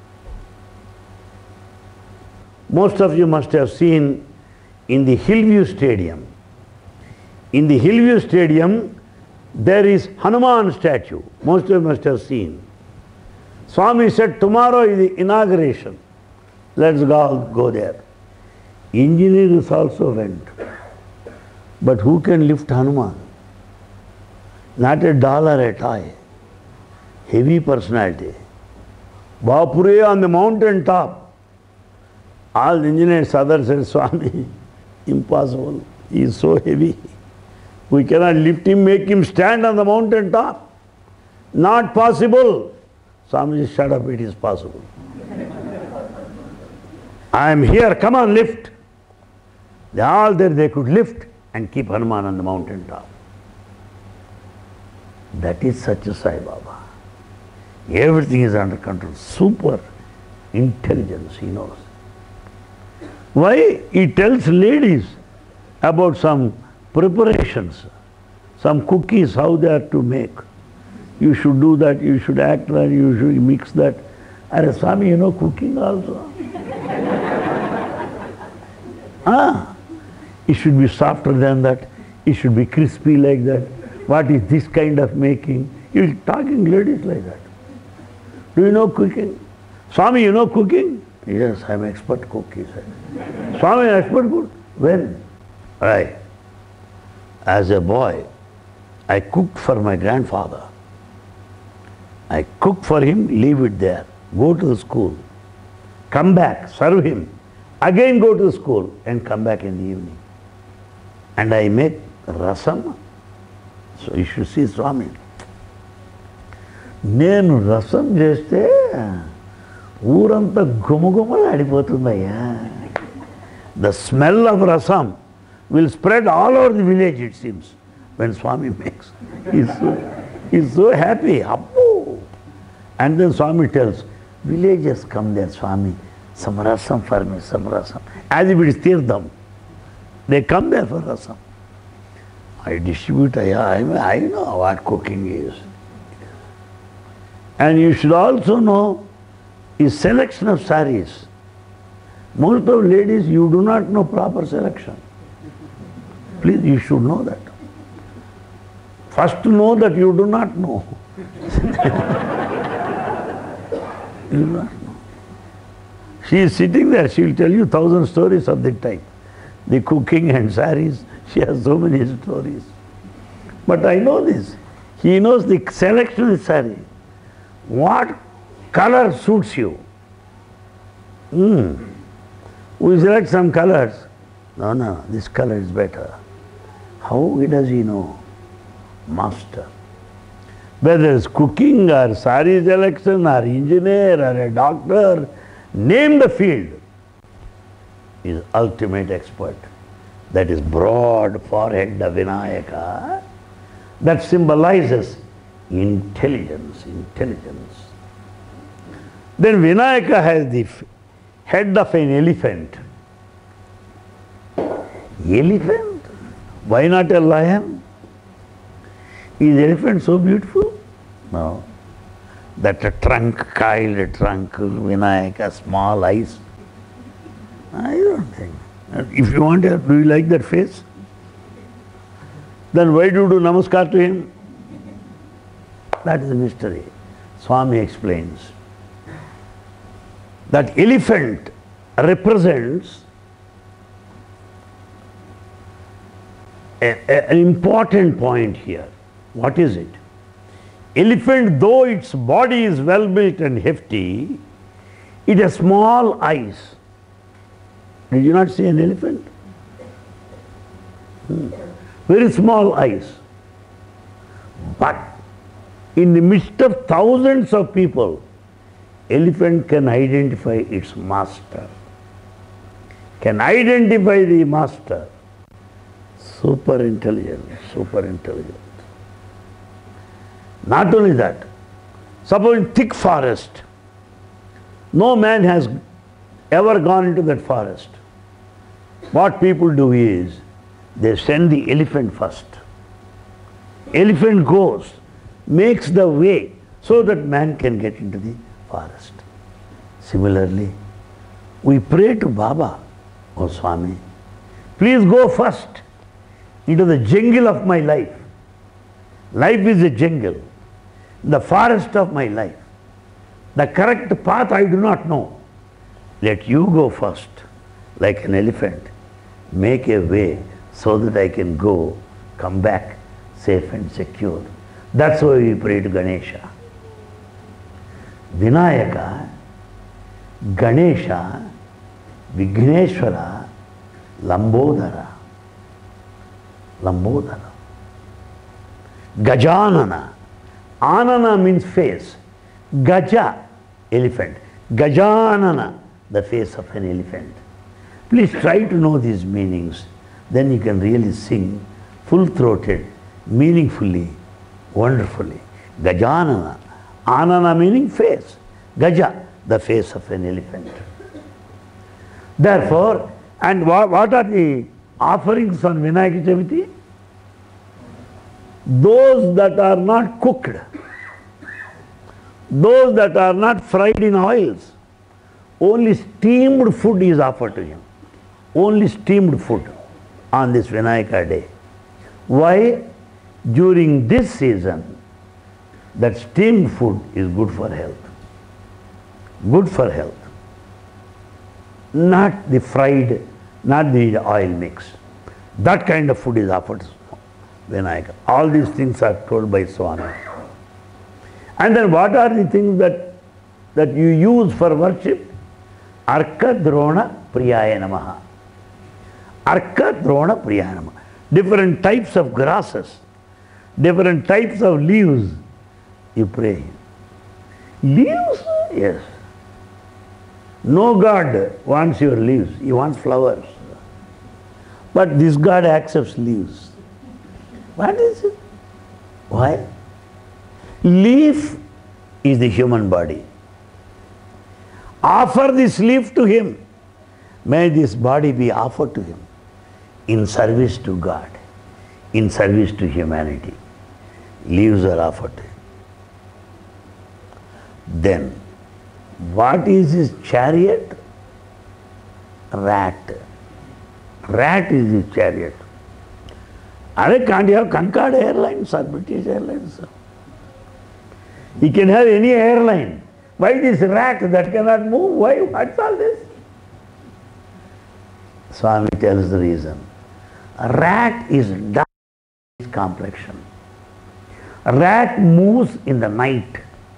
Most of you must have seen in the Hillview Stadium. In the Hillview Stadium, there is Hanuman statue. Most of you must have seen. Swami said, tomorrow is the inauguration. Let's go there. Engineers also went. But who can lift Hanuman? Not $1 a toy. Heavy personality. Bapure on the mountain top. All the engineers, others said, Swami, impossible. He is so heavy. We cannot lift him, make him stand on the mountain top. Not possible. Swami said, shut up, it is possible. I am here, come on, lift. They all there, they could lift and keep Hanuman on the mountain top. That is Satya Sai Baba. Everything is under control. Super intelligence, he knows. Why? He tells ladies about some preparations, some cookies, how they are to make. you should do that, you should act that, you should mix that. And Swami, you know cooking also. It should be softer than that. It should be crispy like that. What is this kind of making? You're talking ladies like that. Do you know cooking? Swami, you know cooking? Yes, I'm expert cook, he said. Swami, expert cook? When? Right. As a boy, I cooked for my grandfather. I cooked for him, leave it there. Go to the school. Come back, serve him. Again go to the school and come back in the evening. And I make rasam. So you should see Swami. నేను రసం చేస్తే ఊరంతా గుమగుమలాడిపోతుందయ్యా. The smell of rasam will spread all over the village, it seems, when Swami makes. He's so happy. Abbo. And then Swami tells, villagers come there, Swami, some rasam for me, some rasam. As if it is Tirtham. They come there for rasam. I distribute, I know what cooking is. And you should also know is selection of saris. Most of ladies, you do not know proper selection. Please, you should know that. First know that you do not know. You do not know. She is sitting there, she will tell you 1,000 stories of the type. The cooking and saris, she has so many stories. But I know this. He knows the selection of sari. What color suits you? We select some colors. No, this color is better. How does he know? Master. Whether it's cooking or sari selection or engineer or a doctor, name the field, is ultimate expert. That is broad forehead of Vinayaka. That symbolizes intelligence. Then Vinayaka has the head of an elephant. Elephant? Why not a lion? Is elephant so beautiful? No. That trunk, coiled trunk, Vinayaka, small eyes. I don't think. If you want to, do you like that face? Then why do you do namaskar to him? That is the mystery. Swami explains that elephant represents an important point here. What is it? Elephant, though its body is well built and hefty, it has small eyes. Did you not see an elephant? Very small eyes. But in the midst of thousands of people, elephant can identify its master. Can identify the master. Super intelligent. Not only that, suppose in thick forest, no man has ever gone into that forest. What people do is, they send the elephant first. Elephant goes, makes the way so that man can get into the forest. Similarly, we pray to Baba, oh Swami, please go first into the jungle of my life. Life is a jungle, the forest of my life. The correct path I do not know. Let you go first, like an elephant. Make a way so that I can go, come back safe and secure. That's why we pray to Ganesha. Vinayaka, Ganesha, Vigneshwara, Lambodara. Gajanana. Anana means face. Gaja, elephant. Gajanana, the face of an elephant. Please try to know these meanings. Then you can really sing full-throated, meaningfully, wonderfully. Gajanana. Anana meaning face. Gaja, the face of an elephant. Therefore, and what are the offerings on Vinayaka Chaviti? Those that are not cooked, those that are not fried in oils. Only steamed food is offered to him. Only steamed food on this Vinayaka day. Why? During this season, that steamed food is good for health. Good for health. Not the fried, not the oil mix. That kind of food is offered to Vinayaka. All these things are told by Swami. And then what are the things that you use for worship? Arka Drona Priyaya Namaha. Arka Drona Priyaya Namaha. Different types of grasses, different types of leaves. You pray. Leaves? Yes. No God wants your leaves. He wants flowers. But this God accepts leaves. What is it? Why? Leaf is the human body. Offer this leaf to him. May this body be offered to him in service to God, in service to humanity. Leaves are offered to him. Then, what is his chariot? Rat. Rat is his chariot. Can't you have Concorde Airlines or British Airlines? He can have any airline. Why this rat that cannot move? Why? What's all this? Swami tells the reason. A rat is dark complexion. A rat moves in the night.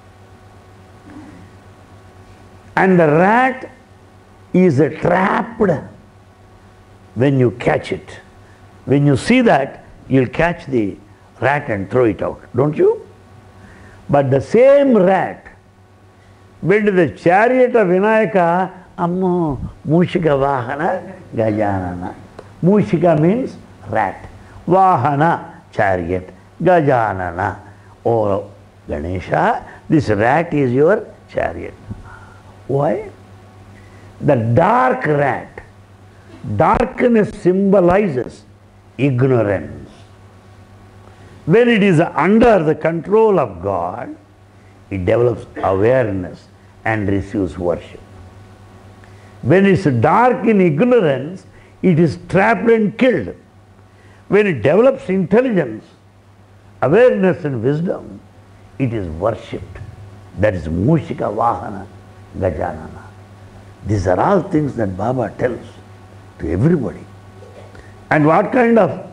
And the rat is trapped when you catch it. When you see that, you'll catch the rat and throw it out, don't you? But the same rat went to the chariot of Vinayaka, Ammo Mushika Vahana Gajanana. Mushika means rat. Vahana, chariot. Gajanana. Oh Ganesha, this rat is your chariot. Why? The dark rat. Darkness symbolizes ignorance. When it is under the control of God, it develops awareness and receives worship. When it's dark in ignorance, it is trapped and killed. When it develops intelligence, awareness and wisdom, it is worshipped. That is Mushika Vahana Gajanana. These are all things that Baba tells to everybody. And what kind of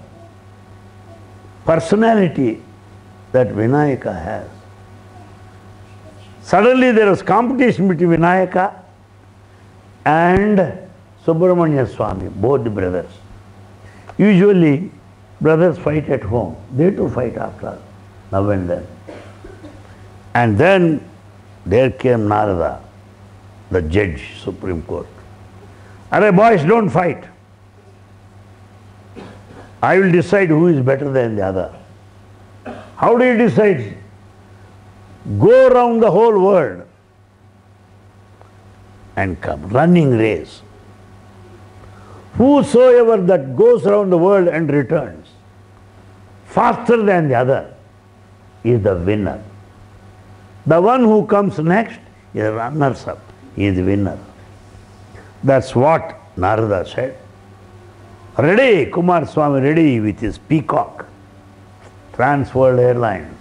personality that Vinayaka has. Suddenly there was competition between Vinayaka and Subramanya Swami, both the brothers. Usually brothers fight at home. They too fight after all, now and then. And then there came Narada, the judge, Supreme Court. Arey boys, don't fight. I will decide who is better than the other. How do you decide? Go around the whole world and come. Running race. Whosoever that goes around the world and returns faster than the other is the winner. The one who comes next is the runners-up. He is the winner. That's what Narada said. Ready, Kumar Swami ready with his peacock. Trans World Airlines.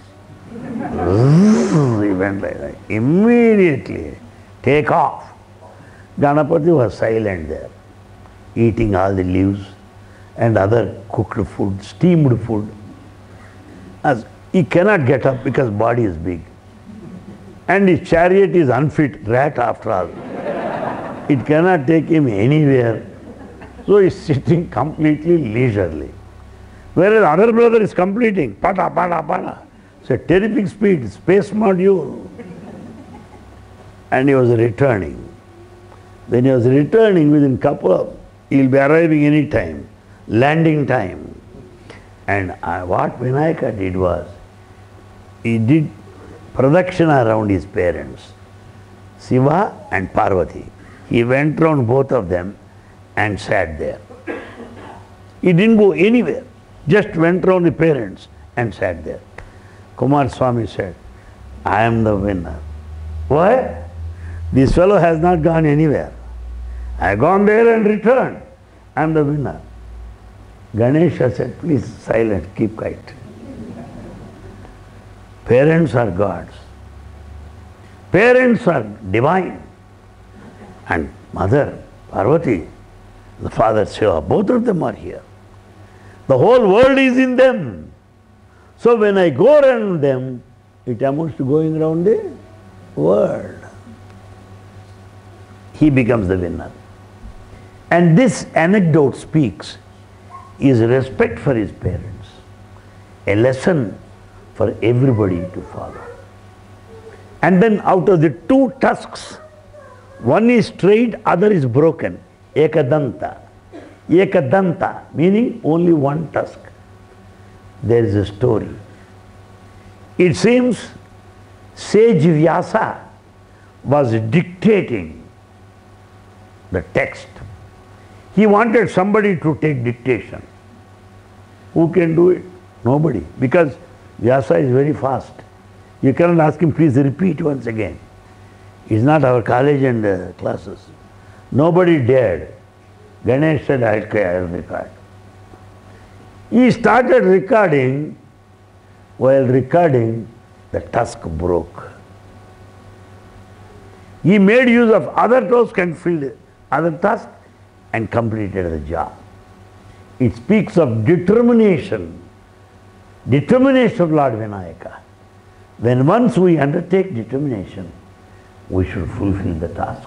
He went like that. Immediately take off. Ganapati was silent there, eating all the leaves and other cooked food, steamed food. As he cannot get up because body is big. And his chariot is unfit, rat after all. It cannot take him anywhere. So he is sitting completely leisurely. Whereas other brother is completing, pada, pada, pada. It's a terrific speed, space module. And he was returning. When he was returning within couple of, he will be arriving any time, landing time. And what Vinayaka did was, he did pradakshina around his parents, Shiva and Parvati. He went round both of them and sat there. He didn't go anywhere, just went round the parents and sat there. Kumar Swami said, I am the winner. Why? This fellow has not gone anywhere. I have gone there and returned. I am the winner. Ganesha said, please silent, keep quiet. Parents are gods. Parents are divine. And mother, Parvati, the father Shiva, both of them are here. The whole world is in them. So when I go around them, it amounts to going around the world. He becomes the winner. And this anecdote speaks his respect for his parents, a lesson for everybody to follow. And then out of the two tusks, one is straight, other is broken. Ekadanta. Ekadanta, meaning only one tusk. There is a story. It seems sage Vyasa was dictating the text. He wanted somebody to take dictation. Who can do it? Nobody. Because Vyasa is very fast. You cannot ask him, please repeat once again. It's not our college and classes. Nobody dared. Ganesh said, I'll record. He started recording. While recording, the tusk broke. He made use of other tusk and filled other tusk and completed the job. It speaks of determination. Determination of Lord Vinayaka. When once we undertake determination, we should fulfill the task.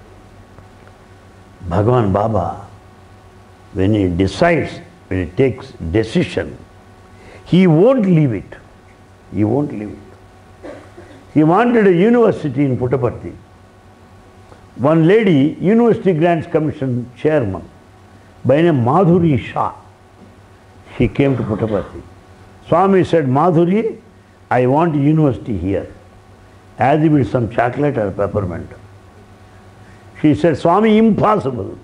Bhagavan Baba, when he decides, when he takes decision, he won't leave it. He won't leave it. He wanted a university in Puttaparthi. One lady, University Grants Commission chairman, by name Madhuri Shah, she came to Puttaparthi. Swami said, Madhuri, I want a university here. As if it's some chocolate or peppermint. She said, Swami, impossible.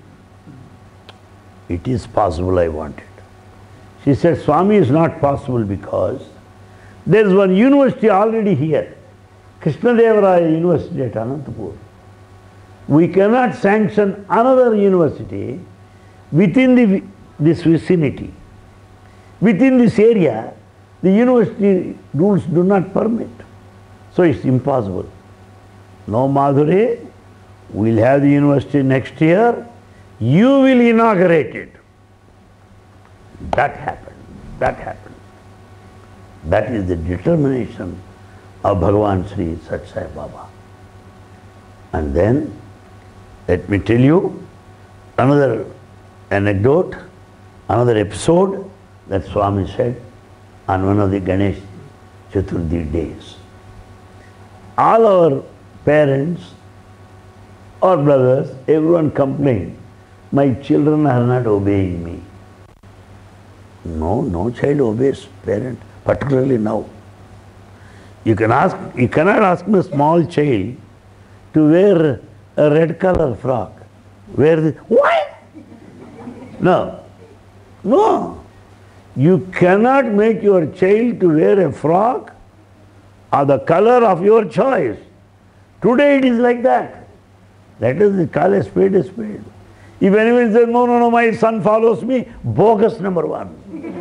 It is possible, I want it. She said, Swami, is not possible because there is one university already here, Krishnadevaraya University at Anantapur. We cannot sanction another university within this vicinity. Within this area, the university rules do not permit. So it's impossible. No, Madhuri, we'll have the university next year. You will inaugurate it. That happened. That happened. That is the determination of Bhagavan Sri Sathya Sai Baba. And then, let me tell you another anecdote, another episode that Swami said on one of the Ganesh Chaturthi days. All our parents or brothers, everyone complained, my children are not obeying me. No, no child obeys parent, particularly now. You cannot ask a small child to wear a red color frock. Why? No. No. You cannot make your child to wear a frock or the color of your choice. Today it is like that. That is, call a spade a spade. If anyone says, no, my son follows me, bogus number one.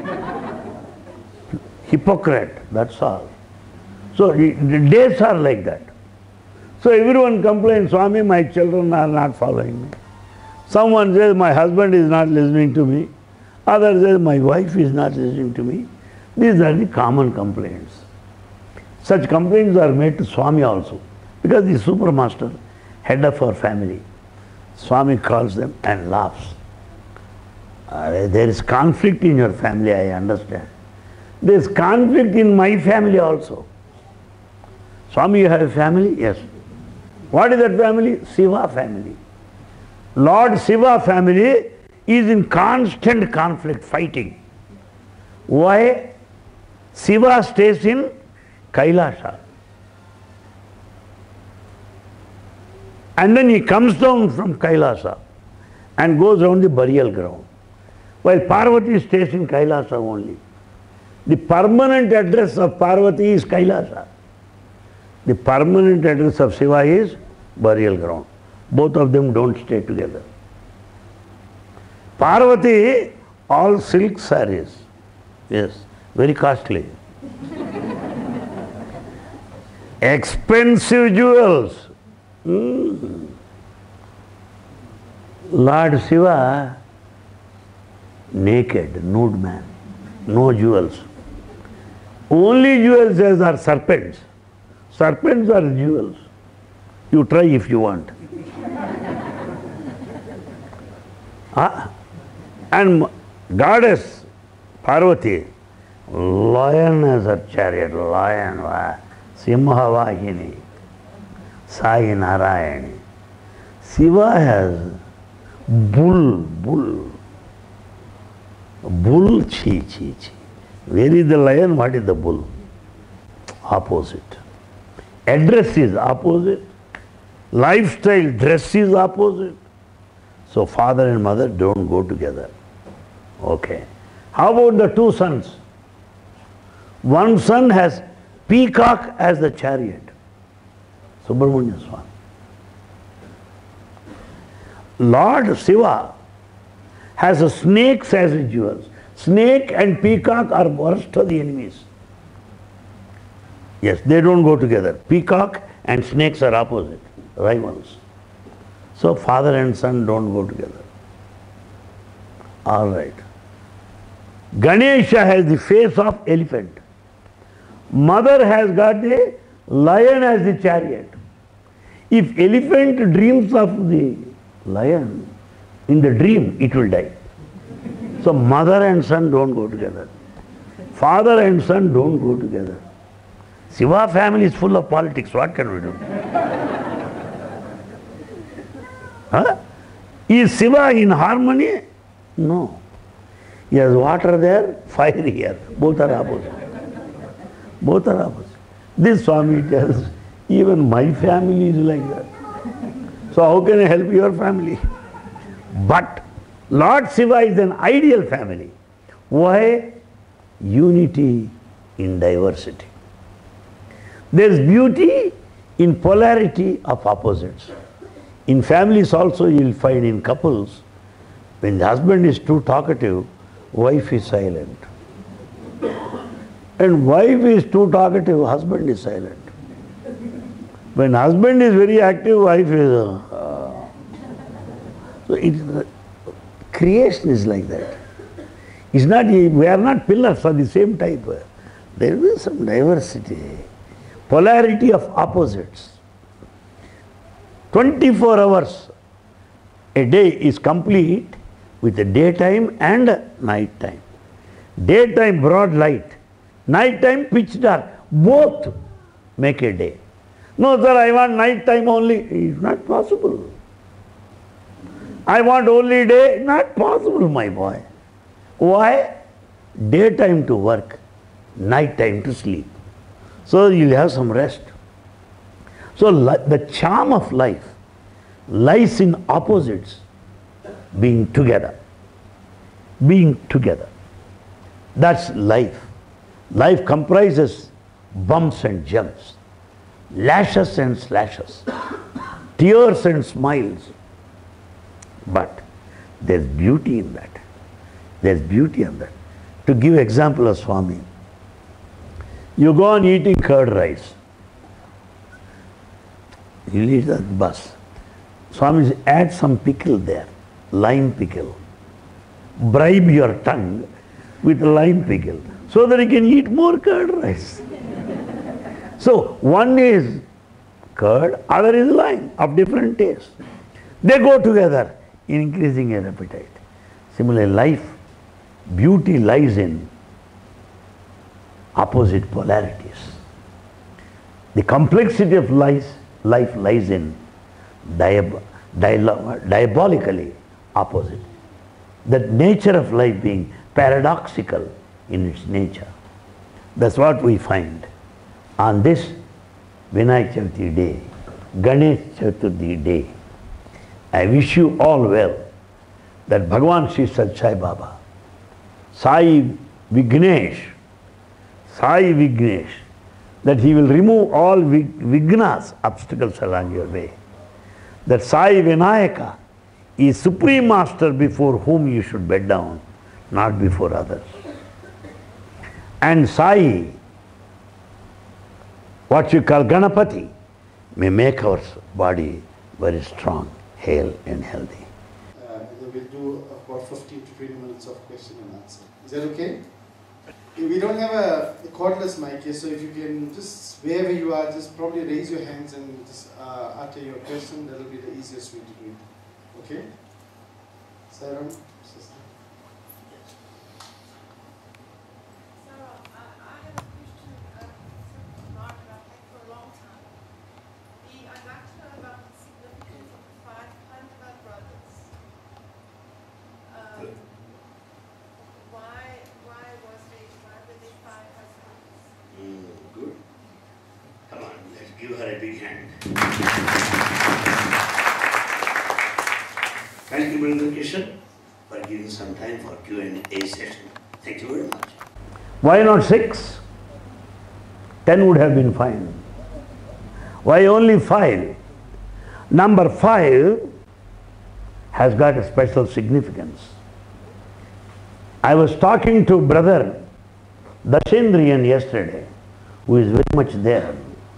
Hypocrite, that's all. So the days are like that. So everyone complains, Swami, my children are not following me. Someone says, my husband is not listening to me. Others says, my wife is not listening to me. These are the common complaints. Such complaints are made to Swami also. Because the supermaster, head of our family, Swami calls them and laughs. There is conflict in your family, I understand. There is conflict in my family also. Swami, you have a family? Yes. What is that family? Shiva family. Lord Shiva family is in constant conflict, fighting. Why? Shiva stays in Kailasa. And then he comes down from Kailasa and goes around the burial ground. While Parvati stays in Kailasa only. The permanent address of Parvati is Kailasa. The permanent address of Shiva is burial ground. Both of them don't stay together. Parvati, all silk sarees. Yes, very costly. Expensive jewels. Lord Shiva, naked, nude man, no jewels. Only jewels are serpents. Serpents are jewels. You try if you want. And goddess Parvati, lion as her chariot, lion, Simhavahini, Sai Narayani. Shiva has bull. Bull, chi. Where is the lion? What is the bull? Opposite. Address is opposite. Lifestyle, dress is opposite. So father and mother don't go together. Okay. How about the two sons? One son has peacock as the chariot. Subramanya Swami. Lord Shiva has a snakes as a jewels. Snake and peacock are worst of the enemies. Yes, they don't go together. Peacock and snakes are opposite, rivals. So father and son don't go together. All right. Ganesha has the face of elephant. Mother has got a lion as the chariot. If elephant dreams of the lion, in the dream it will die. So mother and son don't go together. Father and son don't go together. Shiva family is full of politics. What can we do? Is Shiva in harmony? No. He has water there, fire here. Both are opposite. Both are opposite. This Swami tells, even my family is like that. So how can I help your family? But Lord Shiva is an ideal family. Why? Unity in diversity. There is beauty in polarity of opposites. In families also you will find in couples, when the husband is too talkative, wife is silent. And wife is too talkative, husband is silent. When husband is very active, wife is... So creation is like that. It's not, we are not pillars of the same type. There will be some diversity. Polarity of opposites. 24 hours a day is complete with the daytime and night time. Daytime broad light, night time pitch dark. Both make a day. No sir, I want night time only. It's not possible. I want only day. Not possible, my boy. Why? Daytime to work, night time to sleep. So you'll have some rest. So the charm of life lies in opposites being together. Being together. That's life. Life comprises bumps and jumps, lashes and slashes, tears and smiles. But there's beauty in that. There's beauty in that. To give example of Swami, you go on eating curd rice. You eat the bus. Swami add some pickle there, lime pickle. Bribe your tongue with lime pickle so that you can eat more curd rice. So one is curd, other is lime of different taste. They go together in increasing your appetite. Similarly, life, beauty lies in opposite polarities. The complexity of life lies in diabolically opposite. The nature of life being paradoxical in its nature. That's what we find on this Vinayak Chavithi day, Ganesh Chaturthi day. I wish you all well that Bhagavan Sri Sathya Sai Baba, Sai Vignesh, that he will remove all vignas, obstacles along your way. That Sai Vinayaka is Supreme Master before whom you should bend down, not before others. And Sai, what you call Ganapati, may make our body very strong, hale and healthy. We'll do about 15 to 20 minutes of question and answer. Is that okay? We don't have a cordless mic here, so if you can just, wherever you are, just probably raise your hands and just utter your question. That will be the easiest way to do it. Okay? Sarah, sister. Sarah, I have a question, Mark, that I've had for a long time. I'd like to know about the significance of the 5 Pandava brothers. Why were they 5 husbands? Good. Come on, let's give her a big hand. Thank you, Brother Kishan, for giving some time for Q&A session. Thank you very much. Why not 6? 10 would have been fine. Why only 5? Number 5 has got a special significance. I was talking to Brother Dashendriyan yesterday, who is very much there.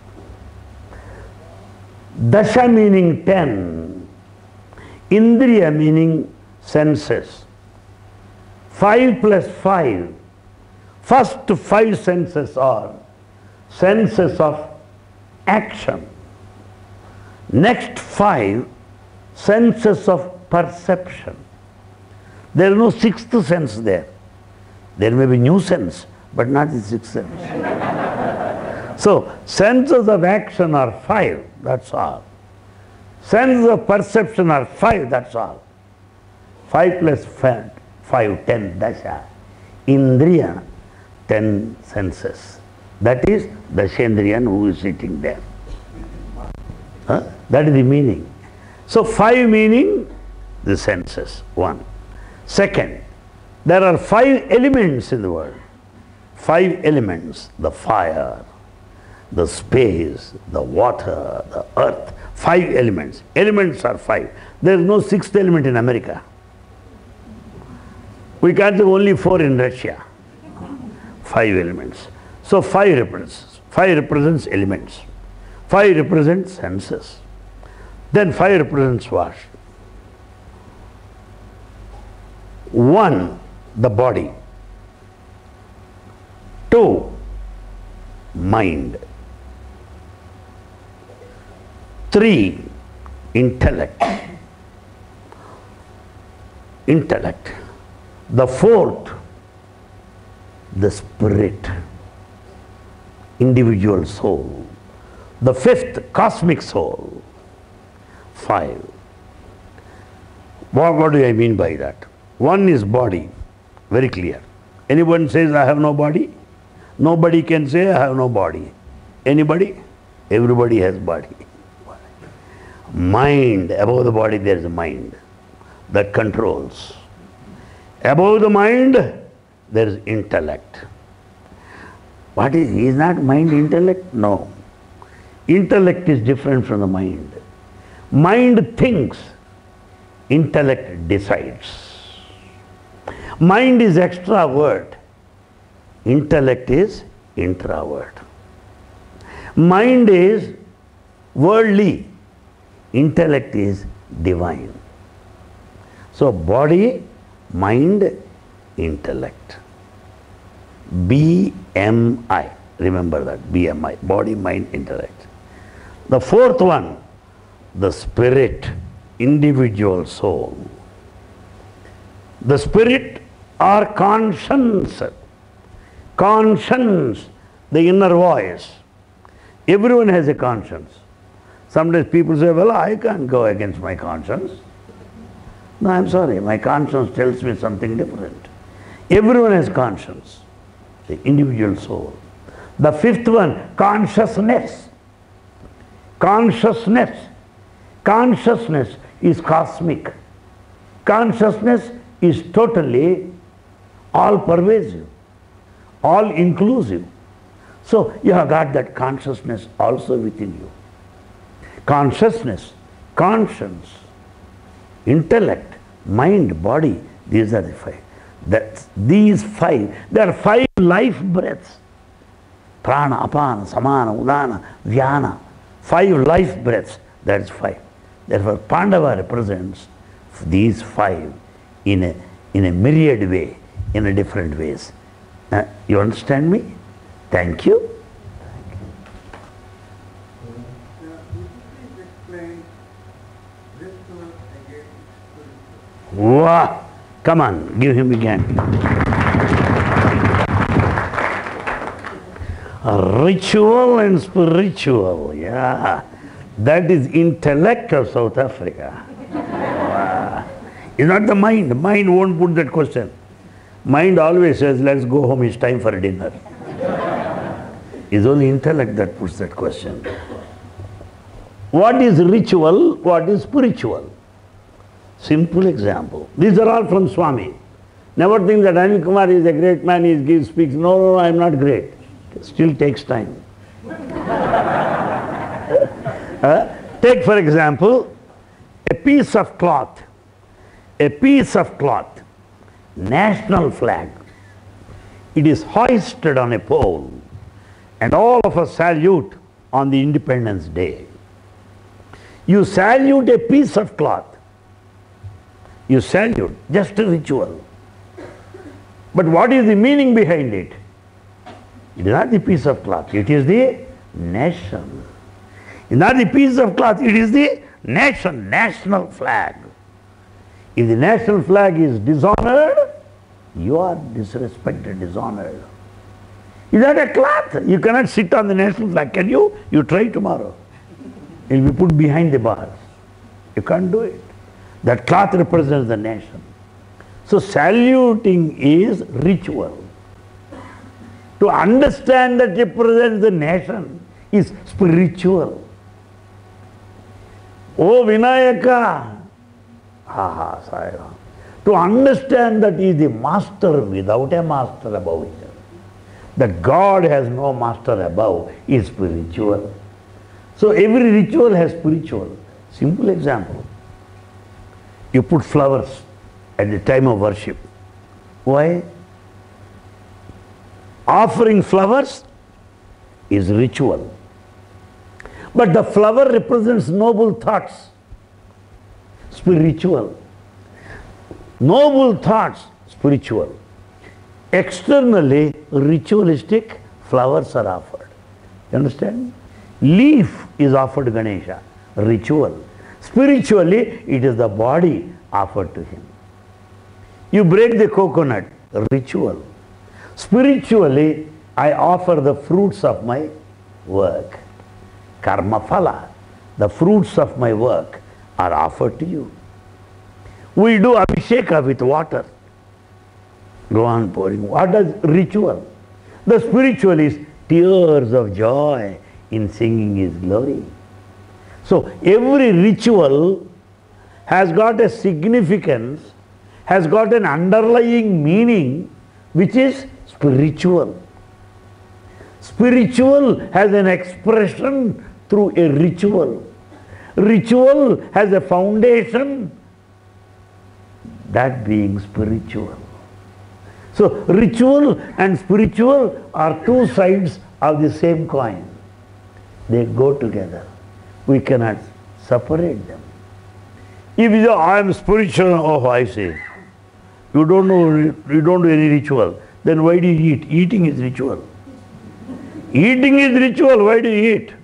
Dasha meaning 10, Indriya meaning senses. 5 plus 5, first 5 senses are senses of action. Next 5 senses of perception. There is no 6th sense there. There may be new sense, but not the 6th sense. So, senses of action are 5, that's all. Senses of perception are 5, that's all. 5 plus 5, 10, dasha. Indriya, 10 senses. That is Dashendriyan who is sitting there. That is the meaning. So 5 meaning the senses, 1. Second, there are 5 elements in the world. 5 elements, the fire, the space, the water, the earth. 5 elements. Elements are 5. There is no 6th element in America. We can't have only 4 in Russia. 5 elements. So 5 represents elements. 5 represents senses. Then 5 represents what? 1, the body. 2, mind. 3, intellect. Intellect. The 4th, the spirit, individual soul. The 5th, cosmic soul. 5. What do I mean by that? 1 is body, very clear. Anyone says I have no body? Nobody can say I have no body. Anybody? Everybody has body. Mind, above the body there is a mind that controls. Above the mind there is intellect. What is not mind intellect? No. Intellect is different from the mind. Mind thinks, intellect decides. Mind is extrovert, intellect is introvert. Mind is worldly, intellect is divine. So body, mind, intellect. BMI, remember that, BMI, body, mind, intellect. The 4th one, the spirit, individual soul. The spirit or conscience, conscience, the inner voice. Everyone has a conscience. Sometimes people say, well, I can't go against my conscience. No, I'm sorry, my conscience tells me something different. Everyone has conscience, the individual soul. The 5th one, consciousness. Consciousness. Consciousness is cosmic. Consciousness is totally all-pervasive, all-inclusive. So you have got that consciousness also within you. Consciousness, conscience, intellect, mind, body, these are the five. These five, there are five life breaths. Prana, apana, samana, udana, vyana. Five life breaths, that's five. Therefore Pandava represents these five in a myriad way, in a different ways. You understand me? Thank you. Wow! Come on, give him again. Ritual and spiritual, yeah. That is intellect of South Africa. Wow. It's not the mind. The mind won't put that question. Mind always says, let's go home, it's time for dinner. It's only intellect that puts that question. What is ritual? What is spiritual? Simple example. These are all from Swami. Never think that Anil Kumar is a great man, he speaks. No, I am not great. It still takes time. Take for example, a piece of cloth. A piece of cloth. National flag. It is hoisted on a pole and all of us salute on the Independence Day. You salute a piece of cloth. You salute, just a ritual. But what is the meaning behind it? It is not the piece of cloth, it is the nation. It is not the piece of cloth, it is the nation, national flag. If the national flag is dishonored, you are disrespected, dishonored. It is not a cloth. You cannot sit on the national flag, can you? You try tomorrow. It will be put behind the bars. You can't do it. That cloth represents the nation. So saluting is ritual. To understand that it represents the nation is spiritual. Oh Vinayaka! To understand that he is the master without a master above him. That God has no master above is spiritual. So every ritual has spiritual. Simple example. You put flowers at the time of worship. Why? Offering flowers is ritual. But the flower represents noble thoughts. Spiritual. Noble thoughts, spiritual. Externally, ritualistic, flowers are offered. You understand? Leaf is offered Ganesha, ritual. Spiritually, it is the body offered to him. You break the coconut, ritual. Spiritually, I offer the fruits of my work. Karma phala, the fruits of my work are offered to you. We do abhisheka with water. Go on pouring. What is ritual? The spiritual is tears of joy in singing His glory. So every ritual has got a significance, has got an underlying meaning which is spiritual. Spiritual has an expression through a ritual. Ritual has a foundation, that being spiritual. So ritual and spiritual are two sides of the same coin. They go together. We cannot separate them. If you say, I am spiritual, oh I say, you don't do any ritual, then why do you eat? Eating is ritual. Eating is ritual, why do you eat?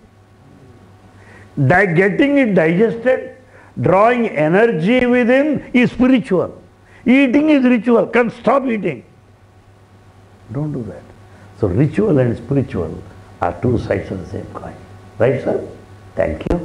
Getting it digested, drawing energy within is spiritual. Eating is ritual, can't stop eating. Don't do that. So ritual and spiritual are two sides of the same coin. Right, sir? Thank you.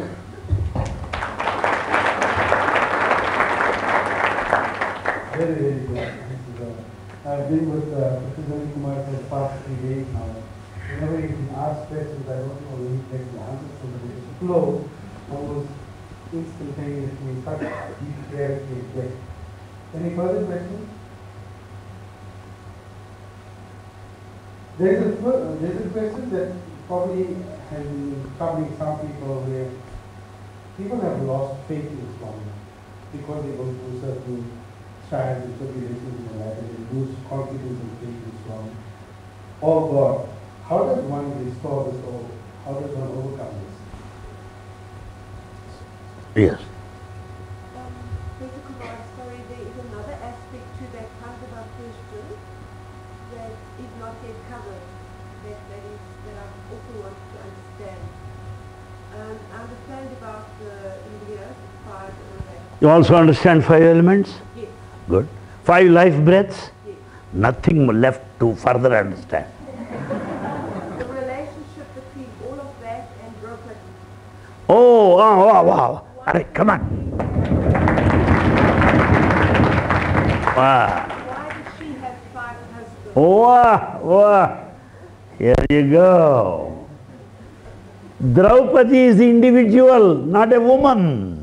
Very, very good. I've been with Professor Kumar for the past 3 days now. Whenever he asks questions, I don't know when he gets the answers from the flow, almost instantaneously, such deep clarity. Any further questions? There's a question that probably has been troubling some people where people have lost faith in Islam because they go through certain trials and tribulations in their life and they lose confidence and faith in Islam. Oh God, how does one restore this or how does one overcome this? Yes. Mr. Kumar, sorry, there is another aspect to that part about question that is not yet covered, that I also want to understand. I understand about India, part of that. You also understand 5 elements? Yes, Good. 5 life breaths? yes. Nothing left to further understand. The relationship between all of that and Draupadi. Oh, wow. Alright, come on. Wow. Why does she have 5 husbands? Wow. Here you go. Draupadi is the individual, not a woman.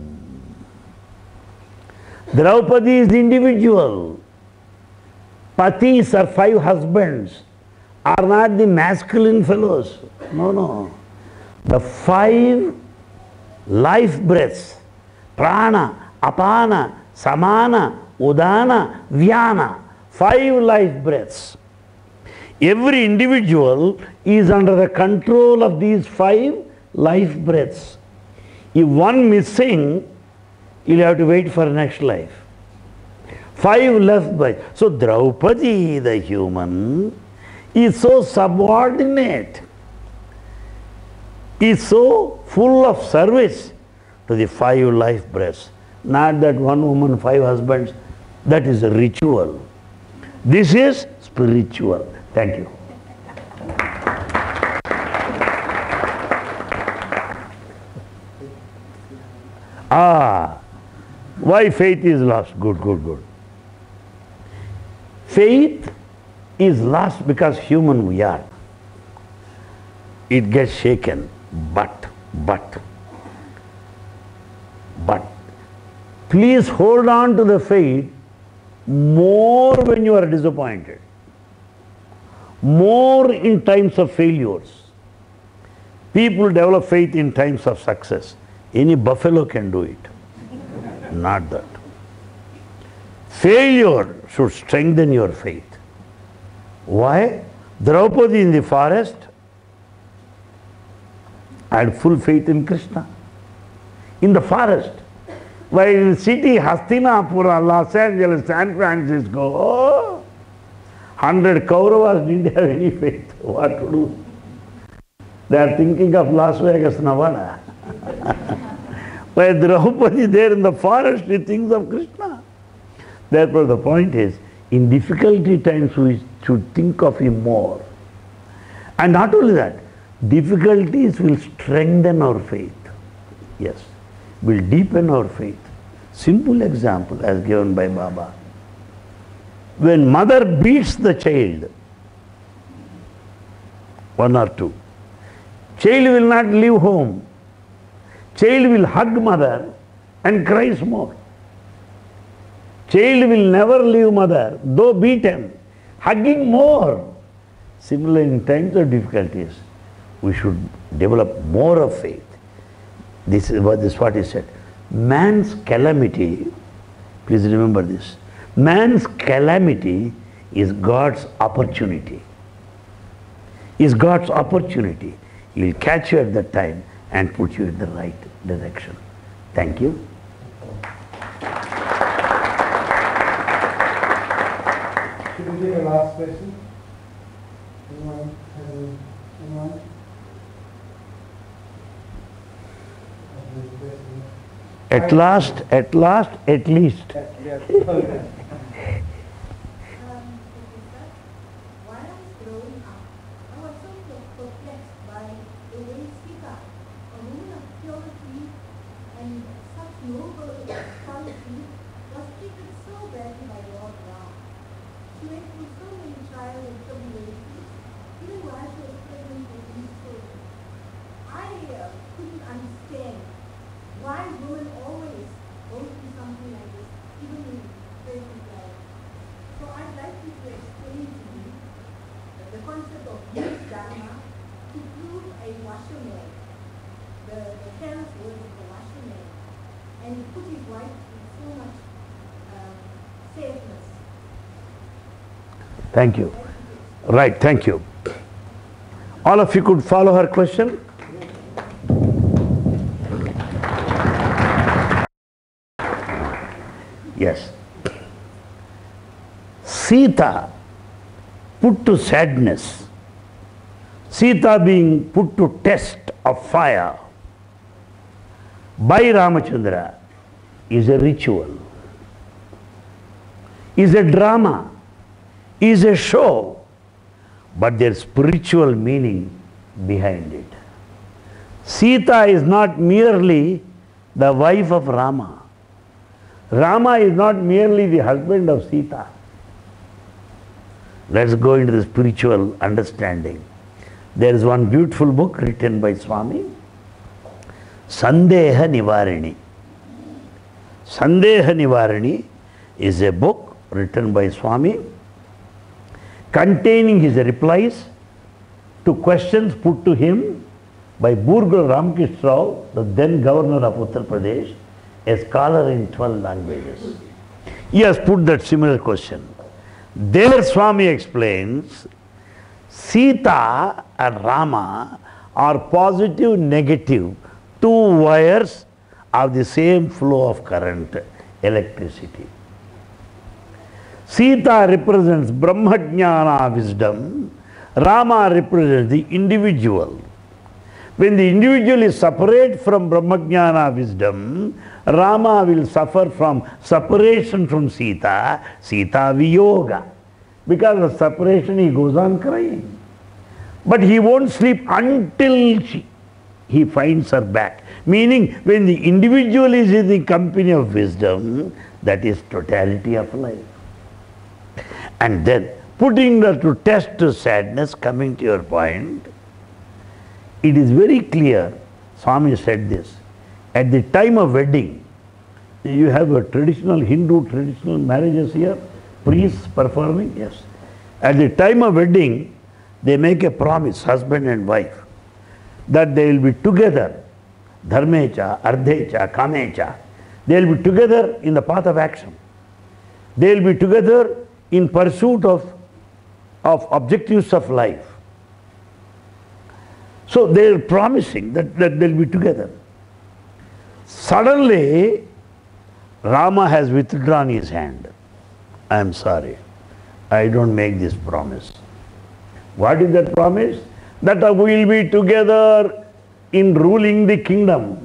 Draupadi is the individual. Patis or 5 husbands are not the masculine fellows. No. The 5 life breaths, prana, apana, samana, udana, vyana, 5 life breaths. Every individual is under the control of these 5 life breaths. If one missing, you'll have to wait for next life. 5 left breaths. So Draupadi, the human, is so subordinate, is so full of service to the 5 life breaths. Not that one woman, 5 husbands, that is a ritual. This is spiritual. Thank you. Why faith is lost? Good. Faith is lost because human we are. It gets shaken, but please hold on to the faith more when you are disappointed, more in times of failures. People develop faith in times of success. Any buffalo can do it. Not that. Failure should strengthen your faith. Why? Draupadi in the forest had full faith in Krishna. In the forest. While in the city, Hastinapura, Los Angeles, San Francisco, 100 Kauravas didn't have any faith. What to do? They are thinking of Las Vegas, Nevada. While Draupadi there in the forest, he thinks of Krishna. Therefore the point is, in difficulty times we should think of him more. And not only that, difficulties will strengthen our faith. Yes, will deepen our faith. Simple example as given by Baba. When mother beats the child, 1 or 2, child will not leave home. Child will hug mother and cries more. Child will never leave mother, though beaten, hugging more. Similarly, in times of difficulties, we should develop more of faith. This is what is said. Man's calamity, please remember this, man's calamity is God's opportunity. Is God's opportunity. He will catch you at that time and put you in the right direction. Thank you. Should we take a last question? Anyone? At last, at least. Yes. While I was growing up, I was so perplexed by the way Sita, a woman of purity and such noble quality, was treated so badly by Lord Ram. She went through so many trials and tribulations, even while she was pregnant with these children. I couldn't understand why women always go through something like this, even in present life. So I'd like you to explain to me the concept of Thank you. Right, thank you. All of you could follow her question? Yes. Sita put to sadness, Sita being put to test of fire by Ramachandra is a ritual, is a drama, is a show, but there's spiritual meaning behind it. Sita is not merely the wife of Rama. Rama is not merely the husband of Sita. Let's go into the spiritual understanding. There is one beautiful book written by Swami, Sandeha Nivarani. Sandeha Nivarani is a book written by Swami containing his replies to questions put to him by Burgal Ramkrishna Rao, the then governor of Uttar Pradesh, a scholar in 12 languages. He has put that similar question. There Swami explains, Sita and Rama are positive, negative, two wires of the same flow of current, electricity. Sita represents Brahmajnana wisdom, Rama represents the individual. When the individual is separate from Brahmajnana wisdom, Rama will suffer from separation from Sita, Sita Viyoga. Because of separation he goes on crying. But he won't sleep until he finds her back. Meaning when the individual is in the company of wisdom, that is totality of life. And then putting her to test to sadness, coming to your point, it is very clear, Swami said this, at the time of wedding, you have a traditional Hindu traditional marriages here, priests performing, yes. At the time of wedding, they make a promise, husband and wife, that they will be together, dharmecha, ardhecha, kamecha. They will be together in the path of action. They will be together in pursuit of objectives of life. So they are promising that they'll be together. Suddenly, Rama has withdrawn his hand. I am sorry, I don't make this promise. What is that promise? That we will be together in ruling the kingdom.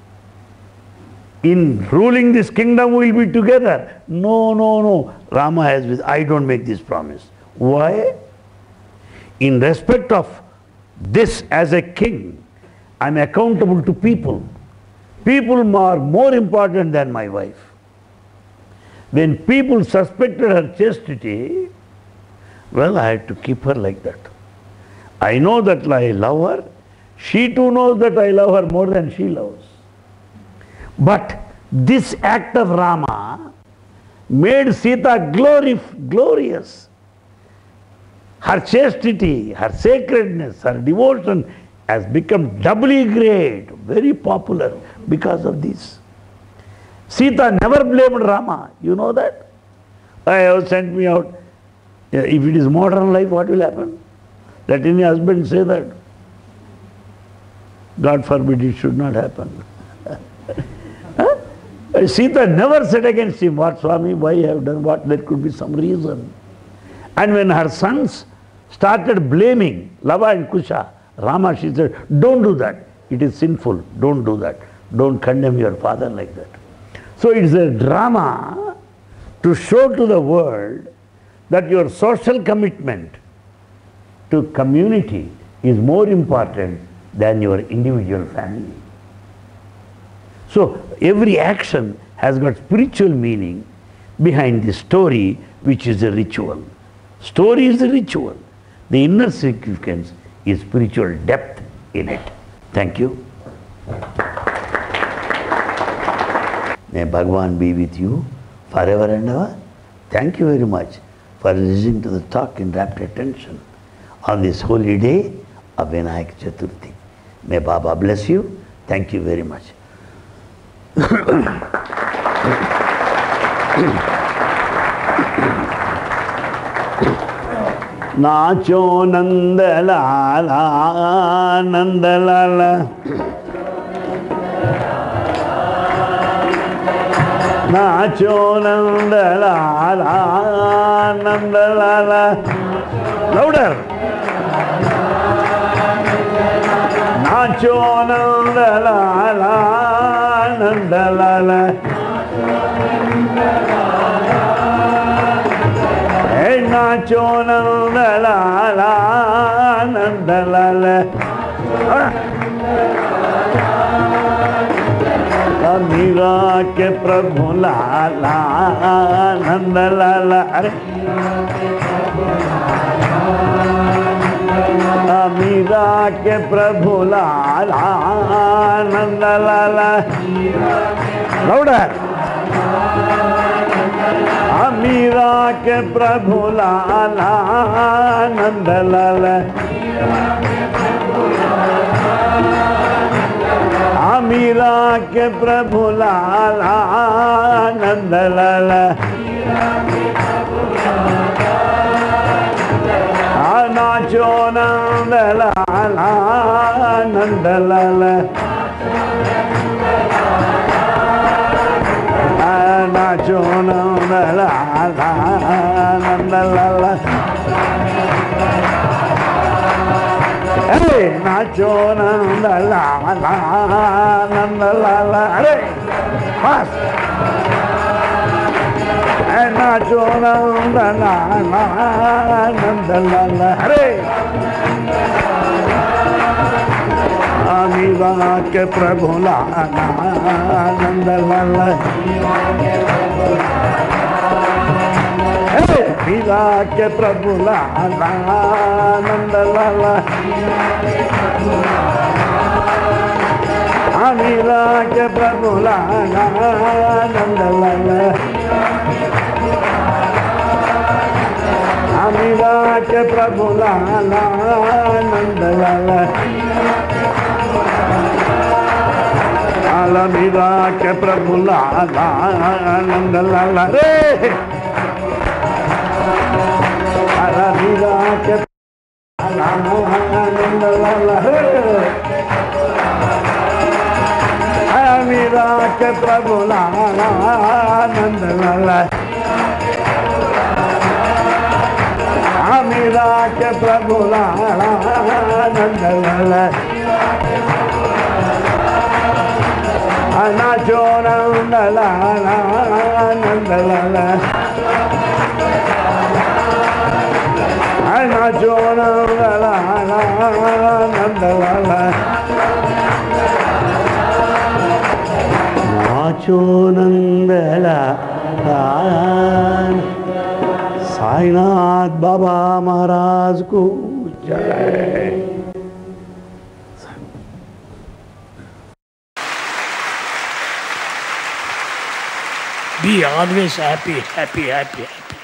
In ruling this kingdom we will be together. No. Rama has, I don't make this promise. Why? In respect of this as a king, I am accountable to people. People are more important than my wife. When people suspected her chastity, well, I had to keep her like that. I know that I love her. She too knows that I love her more than she loves. But this act of Rama made Sita glorious. Her chastity, her sacredness, her devotion has become doubly great, very popular because of this. Sita never blamed Rama, you know that? I have sent me out. If it is modern life, what will happen? Let any husband say that. God forbid it should not happen. Sita never said against him, what Swami, why you have done what? There could be some reason. And when her sons started blaming Lava and Kusha, Rama, she said, don't do that. It is sinful. Don't do that. Don't condemn your father like that. So it is a drama to show to the world that your social commitment to community is more important than your individual family. So every action has got spiritual meaning behind the story, which is a ritual. Story is a ritual. The inner significance is spiritual depth in it. Thank you. May Bhagavan be with you forever and ever. Thank you very much for listening to the talk in rapt attention on this holy day of Vinayak Chaturthi. May Baba bless you. Thank you very much. नाचो नंदलाला नंदलाला, नाचो Nandlala Nandlala, louder, नाचो नंदलाला नंदलाला, नाचो नंदलाला नंदलाला, मीरा के प्रभु लाला नंदलाला, अरे मीरा के प्रभु लाला नंदलाला, लाउडर, मीरा के प्रभु लाला नंदलाला, मीरा के प्रभु लाला नंदलाला, नाचो नंदलाला नंदलाला, नाचो नंदलाला नंदलाला, अरे नाचो नंदलाला नंदलाला, अरे बस, नाचो नंदलाला नंदलाला, अरे मीरा के प्रभु लाला नंदलाला, मीरा के प्रभु लाला नंदलाला, मीरा के प्रभु लाला नंदलाला, मीरा के प्रभु लाला नंदलाला, मीरा के प्रभु लाला नंदलाला, रे मीरा के नंदलाला, मीरा के प्रभु लाला नंदलाला, मीरा के प्रभु लाला नंदलाला, नाचो नंदलाला नंदलाला, नाचो नंदलाला नंदलाला, नाचो नंदलाला। साईनाथ बाबा महाराज को जय। Be always happy, happy, happy, happy.